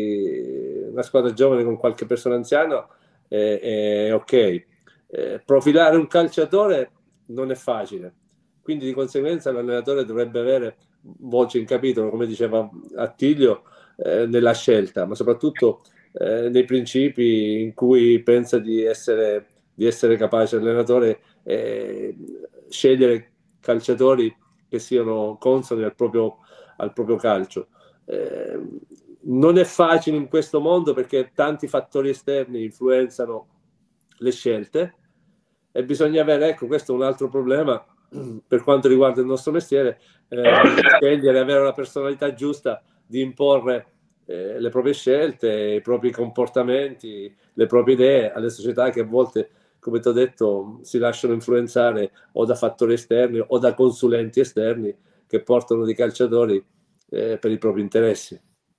di una squadra giovane con qualche persona anziana è, è ok. Eh, profilare un calciatore non è facile, quindi di conseguenza l'allenatore dovrebbe avere voce in capitolo, come diceva Attilio, eh, nella scelta, ma soprattutto eh, nei principi in cui pensa di essere, di essere capace l'allenatore eh, scegliere calciatori che siano consoni al proprio, al proprio calcio. Eh, non è facile in questo mondo perché tanti fattori esterni influenzano le scelte e bisogna avere, ecco, questo è un altro problema per quanto riguarda il nostro mestiere, eh, scegliere, avere la personalità giusta di imporre eh, le proprie scelte, i propri comportamenti, le proprie idee alle società che a volte, come ti ho detto, si lasciano influenzare o da fattori esterni o da consulenti esterni che portano dei calciatori Eh, per i propri interessi.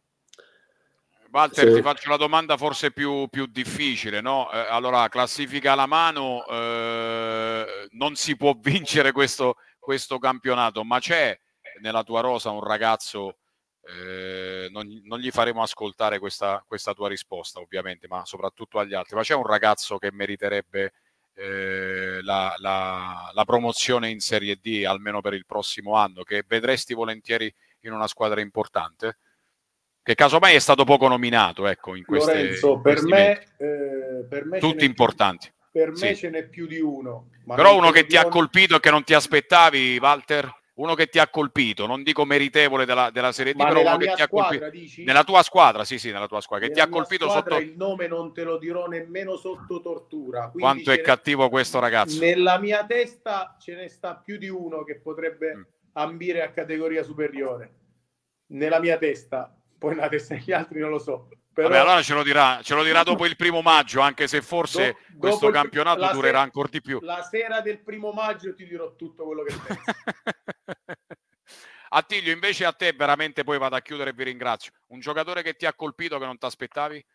Walter, Se... ti faccio la domanda forse più, più difficile, no? Eh, allora, classifica alla mano, eh, non si può vincere questo, questo campionato, ma c'è nella tua rosa un ragazzo Eh, non, non gli faremo ascoltare questa, questa tua risposta, ovviamente, ma soprattutto agli altri. Ma c'è un ragazzo che meriterebbe eh, la, la, la promozione in Serie D, almeno per il prossimo anno, che vedresti volentieri in una squadra importante? Che casomai è stato poco nominato, ecco, in queste, Lorenzo, in per me, mesi. eh, per me Tutti importanti. Più, per me sì. ce n'è più di uno. Ma però uno che ti ti ha colpito e che non ti aspettavi, Walter? Uno che ti ha colpito, non dico meritevole della, della Serie D, ma però uno che ti ha squadra, colpito. Dici? Nella tua squadra, sì, sì, nella tua squadra, nella che ti ha colpito squadra, sotto. Il nome non te lo dirò nemmeno sotto tortura. Quanto è cattivo questo ragazzo? Nella mia testa ce ne sta più di uno che potrebbe mm. ambire a categoria superiore. Nella mia testa, poi nella testa degli altri non lo so. Però... Vabbè, allora ce lo dirà, ce lo dirà dopo il primo maggio, anche se forse Do, questo il, campionato durerà sera, ancora di più. La sera del primo maggio ti dirò tutto quello che penso. Attilio, invece a te veramente, poi vado a chiudere e vi ringrazio. Un giocatore che ti ha colpito, che non ti aspettavi?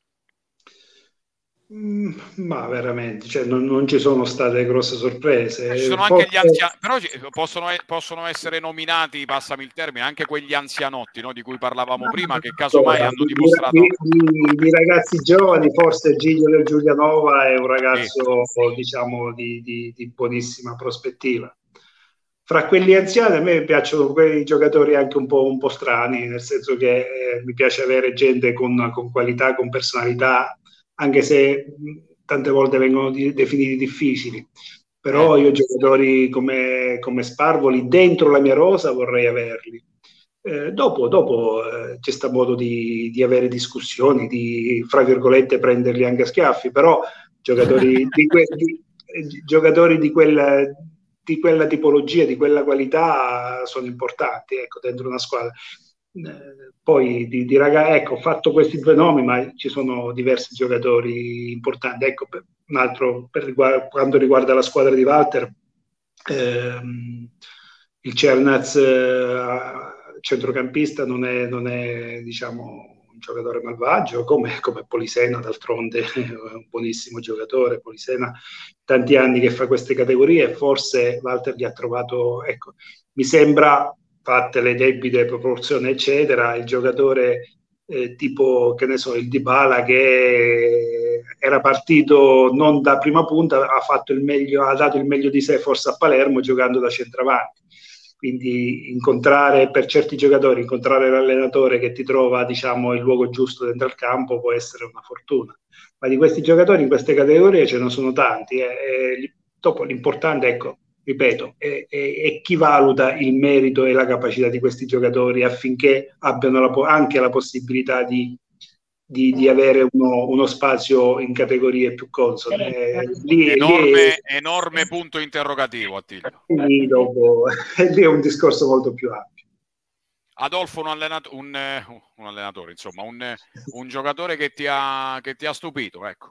Mm, ma veramente, cioè, non, non ci sono state grosse sorprese. Eh, ci sono anche gli anziani, però possono, possono essere nominati, passami il termine, anche quegli anzianotti, no, di cui parlavamo prima, che casomai hanno dimostrato... Di, di, di ragazzi giovani, forse Giglio del Giulianova è un ragazzo, sì, diciamo, di, di, di buonissima prospettiva. Fra quelli anziani a me piacciono quei giocatori anche un po', un po' strani, nel senso che eh, mi piace avere gente con, con qualità, con personalità, anche se tante volte vengono di, definiti difficili. Però io giocatori come, come Sparvoli dentro la mia rosa vorrei averli. Eh, dopo dopo eh, c'è sta modo di, di avere discussioni, di, fra virgolette, prenderli anche a schiaffi, però giocatori di, que, di, giocatori di quella... di quella tipologia, di quella qualità sono importanti, ecco, dentro una squadra. Eh, poi di, di raga, ecco, ho fatto questi due nomi, ma ci sono diversi giocatori importanti. Ecco, per, un altro per riguardo, quanto riguarda la squadra di Walter, ehm, il Cernaz eh, centrocampista non è, non è, diciamo, un giocatore malvagio, come, come Polisena, d'altronde è un buonissimo giocatore. Polisena tanti anni che fa queste categorie, forse Walter gli ha trovato, ecco, mi sembra, fatte le debite proporzioni eccetera, il giocatore eh, tipo, che ne so, il Dybala, che era partito non da prima punta, ha fatto il meglio, ha dato il meglio di sé forse a Palermo giocando da centravanti. Quindi incontrare, per certi giocatori, incontrare l'allenatore che ti trova, diciamo, il luogo giusto dentro il campo può essere una fortuna. Ma di questi giocatori in queste categorie ce ne sono tanti. Eh, e dopo l'importante, ecco, ripeto, è, è, è chi valuta il merito e la capacità di questi giocatori affinché abbiano la, anche la possibilità di, di, di avere uno, uno spazio in categorie più consone. Eh, lì, enorme, lì è, enorme punto interrogativo, Attilio. Lì, dopo, lì è un discorso molto più ampio. Adolfo, un, allenato, un, un allenatore, insomma, un, un giocatore che ti ha, che ti ha stupito, ecco.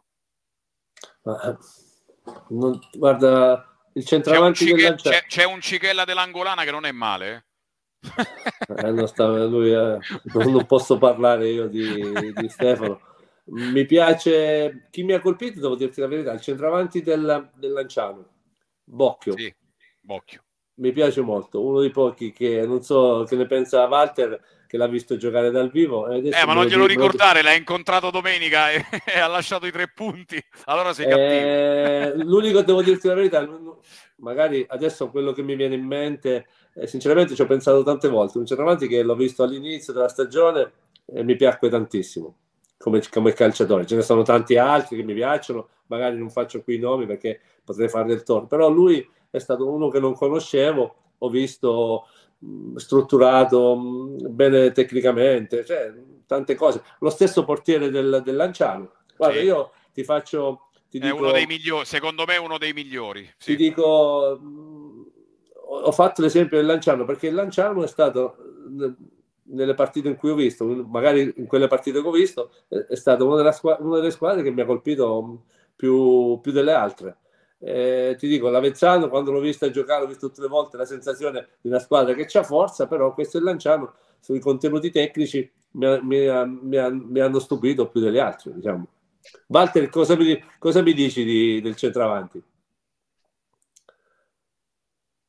Non, guarda, il centravanti c'è un, della... c'è, c'è un Cichella dell'Angolana che non è male, eh? Eh, non, stava, lui, eh, non posso parlare io di, di Stefano. Mi piace, chi mi ha colpito, devo dirti la verità, il centravanti del, del Lanciano, Bocchio. Sì, Bocchio. Mi piace molto, uno dei pochi che non so che ne pensa Walter, che l'ha visto giocare dal vivo. E eh, ma non glielo dico, ricordare, l'ha incontrato domenica e, e ha lasciato i tre punti, allora sei eh, cattivo. L'unico, devo dirti la verità, magari adesso quello che mi viene in mente, eh, sinceramente ci ho pensato tante volte, un centravanti che l'ho visto all'inizio della stagione e mi piacque tantissimo, come, come calciatore. Ce ne sono tanti altri che mi piacciono, magari non faccio qui i nomi perché potrei fare del torto, però lui è stato uno che non conoscevo, ho visto mh, strutturato mh, bene tecnicamente, cioè tante cose. Lo stesso portiere del, del Lanciano. Guarda, sì. Io ti faccio... Ti è dico, uno dei migliori, secondo me è uno dei migliori. Sì. Ti dico, mh, ho fatto l'esempio del Lanciano, perché il Lanciano è stato, nelle partite in cui ho visto, magari in quelle partite che ho visto, è stato una delle, squadre, una delle squadre che mi ha colpito più, più delle altre. Eh, ti dico, l'Avezzano, quando l'ho vista giocare, ho visto tutte le volte la sensazione di una squadra che c'ha forza, però questo è il Lanciano, sui contenuti tecnici mi, mi, mi, mi hanno stupito più degli altri, diciamo. Walter, cosa mi, cosa mi dici di, del centravanti?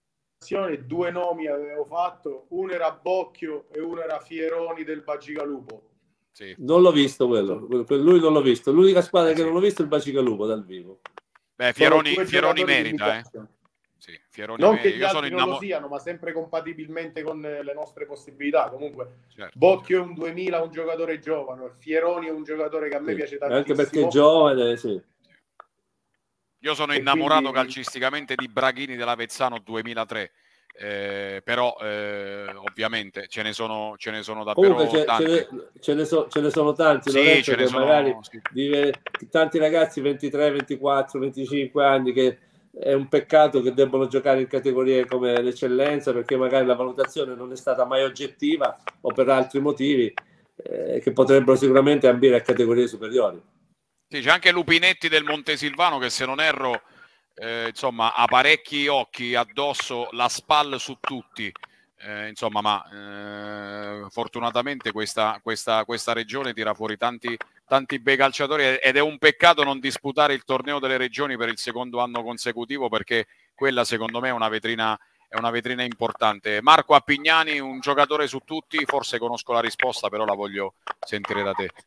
valutazione, due nomi avevo fatto, uno era Bocchio e uno era Fieroni del Bacigalupo. Sì. Non l'ho visto quello, per lui non l'ho visto. L'unica squadra eh, che sì. non l'ho visto è il Bacigalupo dal vivo. Beh, Fieroni, Fieroni merita, eh. Sì, Fieroni non merita. che gli Io altri sono non innamor- lo siano, ma sempre compatibilmente con le nostre possibilità. Comunque, certo, Bocchio certo. è un duemila, un giocatore giovane, Fieroni è un giocatore che a me sì. piace tantissimo. Anche perché è giovane, sì. Io sono e innamorato quindi... calcisticamente di Braghini dell'Avezzano duemilatré. Eh, però eh, ovviamente ce ne sono ce ne sono davvero comunque tanti. Ce ne, ce ne, so, ce ne sono tanti, sì, Lorenzo, ce ne che sono, magari sì. vive, tanti ragazzi ventitré, ventiquattro, venticinque anni che è un peccato che debbano giocare in categorie come l'eccellenza, perché magari la valutazione non è stata mai oggettiva o per altri motivi eh, che potrebbero sicuramente ambire a categorie superiori. Sì, c'è anche Lupinetti del Montesilvano che, se non erro, eh, insomma, ha parecchi occhi addosso, la spalla su tutti, eh, insomma, ma eh, fortunatamente questa, questa, questa regione tira fuori tanti, tanti bei calciatori, ed è un peccato non disputare il torneo delle regioni per il secondo anno consecutivo, perché quella secondo me è una vetrina, è una vetrina importante. Marco Appignani, un giocatore su tutti, forse conosco la risposta, però la voglio sentire da te.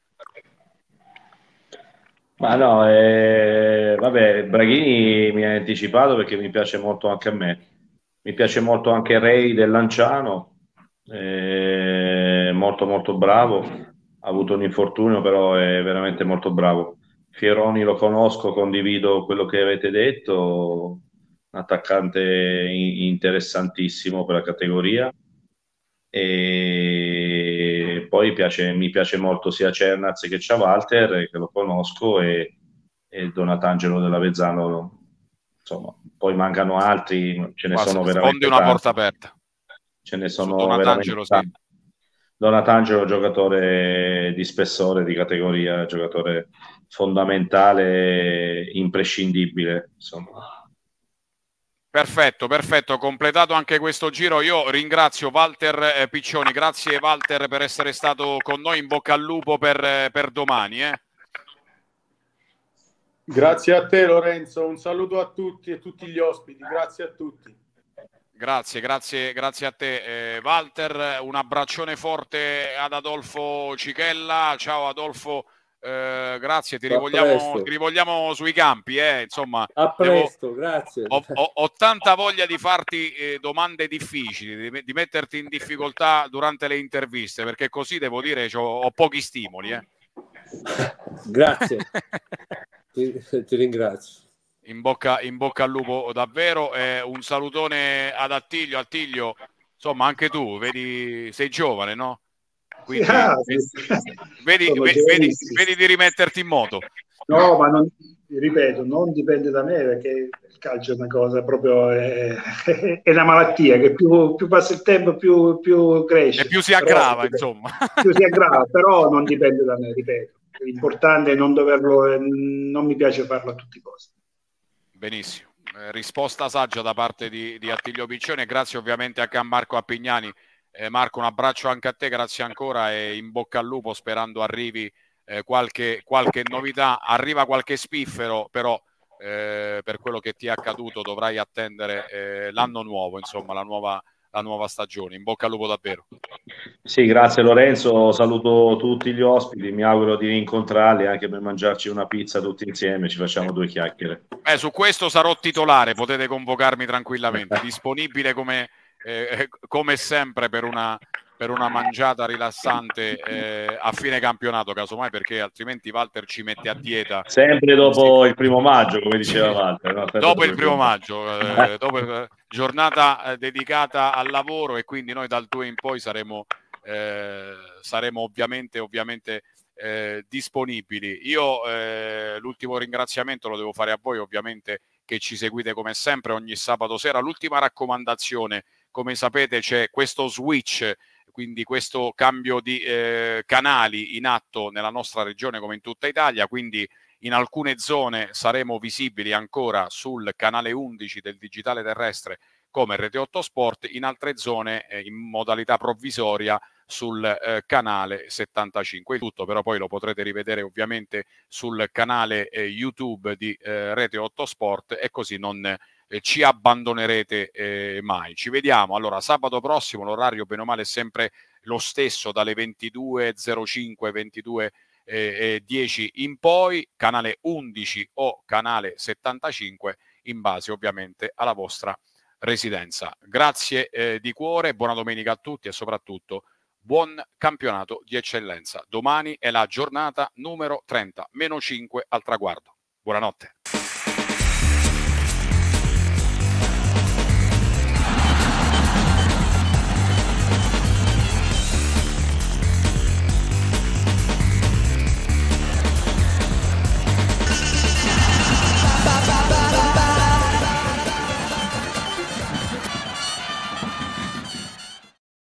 Ma no, eh, vabbè, Braghini mi ha anticipato perché mi piace molto anche a me. Mi piace molto anche Ray del Lanciano, eh, molto molto bravo. Ha avuto un infortunio, però è veramente molto bravo. Fieroni lo conosco, condivido quello che avete detto, un attaccante interessantissimo per la categoria. E poi piace, mi piace molto sia Cernaz che Walter, che lo conosco, e, e Donatangelo dell'Avezzano. Insomma, poi mancano altri, ce ne Qua sono sfondi veramente una tanti. porta aperta. Ce ne Su sono Donatangelo, veramente tanti. sì. Donatangelo, giocatore di spessore, di categoria, giocatore fondamentale, imprescindibile, insomma. Perfetto, perfetto, completato anche questo giro. Io ringrazio Walter eh, Piccioni, grazie Walter per essere stato con noi, in bocca al lupo per, eh, per domani. Eh. Grazie a te Lorenzo, un saluto a tutti e tutti gli ospiti, grazie a tutti. Grazie, grazie, grazie a te eh, Walter, un abbraccione forte ad Adolfo Cichella. Ciao Adolfo. Eh, grazie, ti rivogliamo, ti rivogliamo sui campi, eh. Insomma, a presto, devo, grazie. Ho, ho, ho tanta voglia di farti eh, domande difficili, di, di metterti in difficoltà durante le interviste, perché così devo dire ho, ho pochi stimoli. Eh. Grazie, ti, ti ringrazio. In bocca, in bocca al lupo davvero, eh, un salutone ad Attilio. Attilio, insomma, anche tu, vedi, sei giovane, no? Quindi ah, vedi, vedi, vedi, vedi di rimetterti in moto. No, ma non, ripeto, non dipende da me, perché il calcio è una cosa proprio, è, è una malattia che più, più passa il tempo più, più cresce. E più si aggrava, però, insomma. Più si aggrava, però non dipende da me, ripeto. L'importante è non doverlo, non mi piace farlo a tutti i costi. Benissimo. Eh, risposta saggia da parte di, di Attilio Piccioni, e grazie ovviamente anche a Marco Appignani. Eh, Marco, un abbraccio anche a te, grazie ancora, e in bocca al lupo, sperando arrivi eh, qualche, qualche novità. Arriva qualche spiffero, però eh, per quello che ti è accaduto dovrai attendere eh, l'anno nuovo, insomma, la nuova, la nuova stagione. In bocca al lupo davvero. Sì, grazie Lorenzo, saluto tutti gli ospiti, mi auguro di rincontrarli anche per mangiarci una pizza tutti insieme, ci facciamo due chiacchiere. Eh, su questo sarò titolare, potete convocarmi tranquillamente, disponibile come, eh, come sempre per una, per una mangiata rilassante eh, a fine campionato, casomai, perché altrimenti Walter ci mette a dieta. Sempre dopo il primo maggio, come diceva Walter. No? Dopo il primo maggio, eh, dopo, eh, giornata eh, dedicata al lavoro, e quindi noi dal due in poi saremo, eh, saremo ovviamente, ovviamente eh, disponibili. Io eh, l'ultimo ringraziamento lo devo fare a voi, ovviamente, che ci seguite come sempre ogni sabato sera. L'ultima raccomandazione: come sapete c'è questo switch, quindi questo cambio di eh, canali in atto nella nostra regione come in tutta Italia, quindi in alcune zone saremo visibili ancora sul canale undici del digitale terrestre come Rete otto Sport, in altre zone eh, in modalità provvisoria sul eh, canale settantacinque. Tutto però poi lo potrete rivedere ovviamente sul canale eh, YouTube di eh, Rete otto Sport, e così non eh, ci abbandonerete eh, mai. Ci vediamo allora sabato prossimo, l'orario bene o male è sempre lo stesso, dalle ventidue e zero cinque, ventidue e dieci in poi, canale undici o canale settantacinque, in base ovviamente alla vostra residenza. Grazie eh, di cuore, buona domenica a tutti e soprattutto buon campionato di eccellenza. Domani è la giornata numero trenta, meno cinque al traguardo. Buonanotte.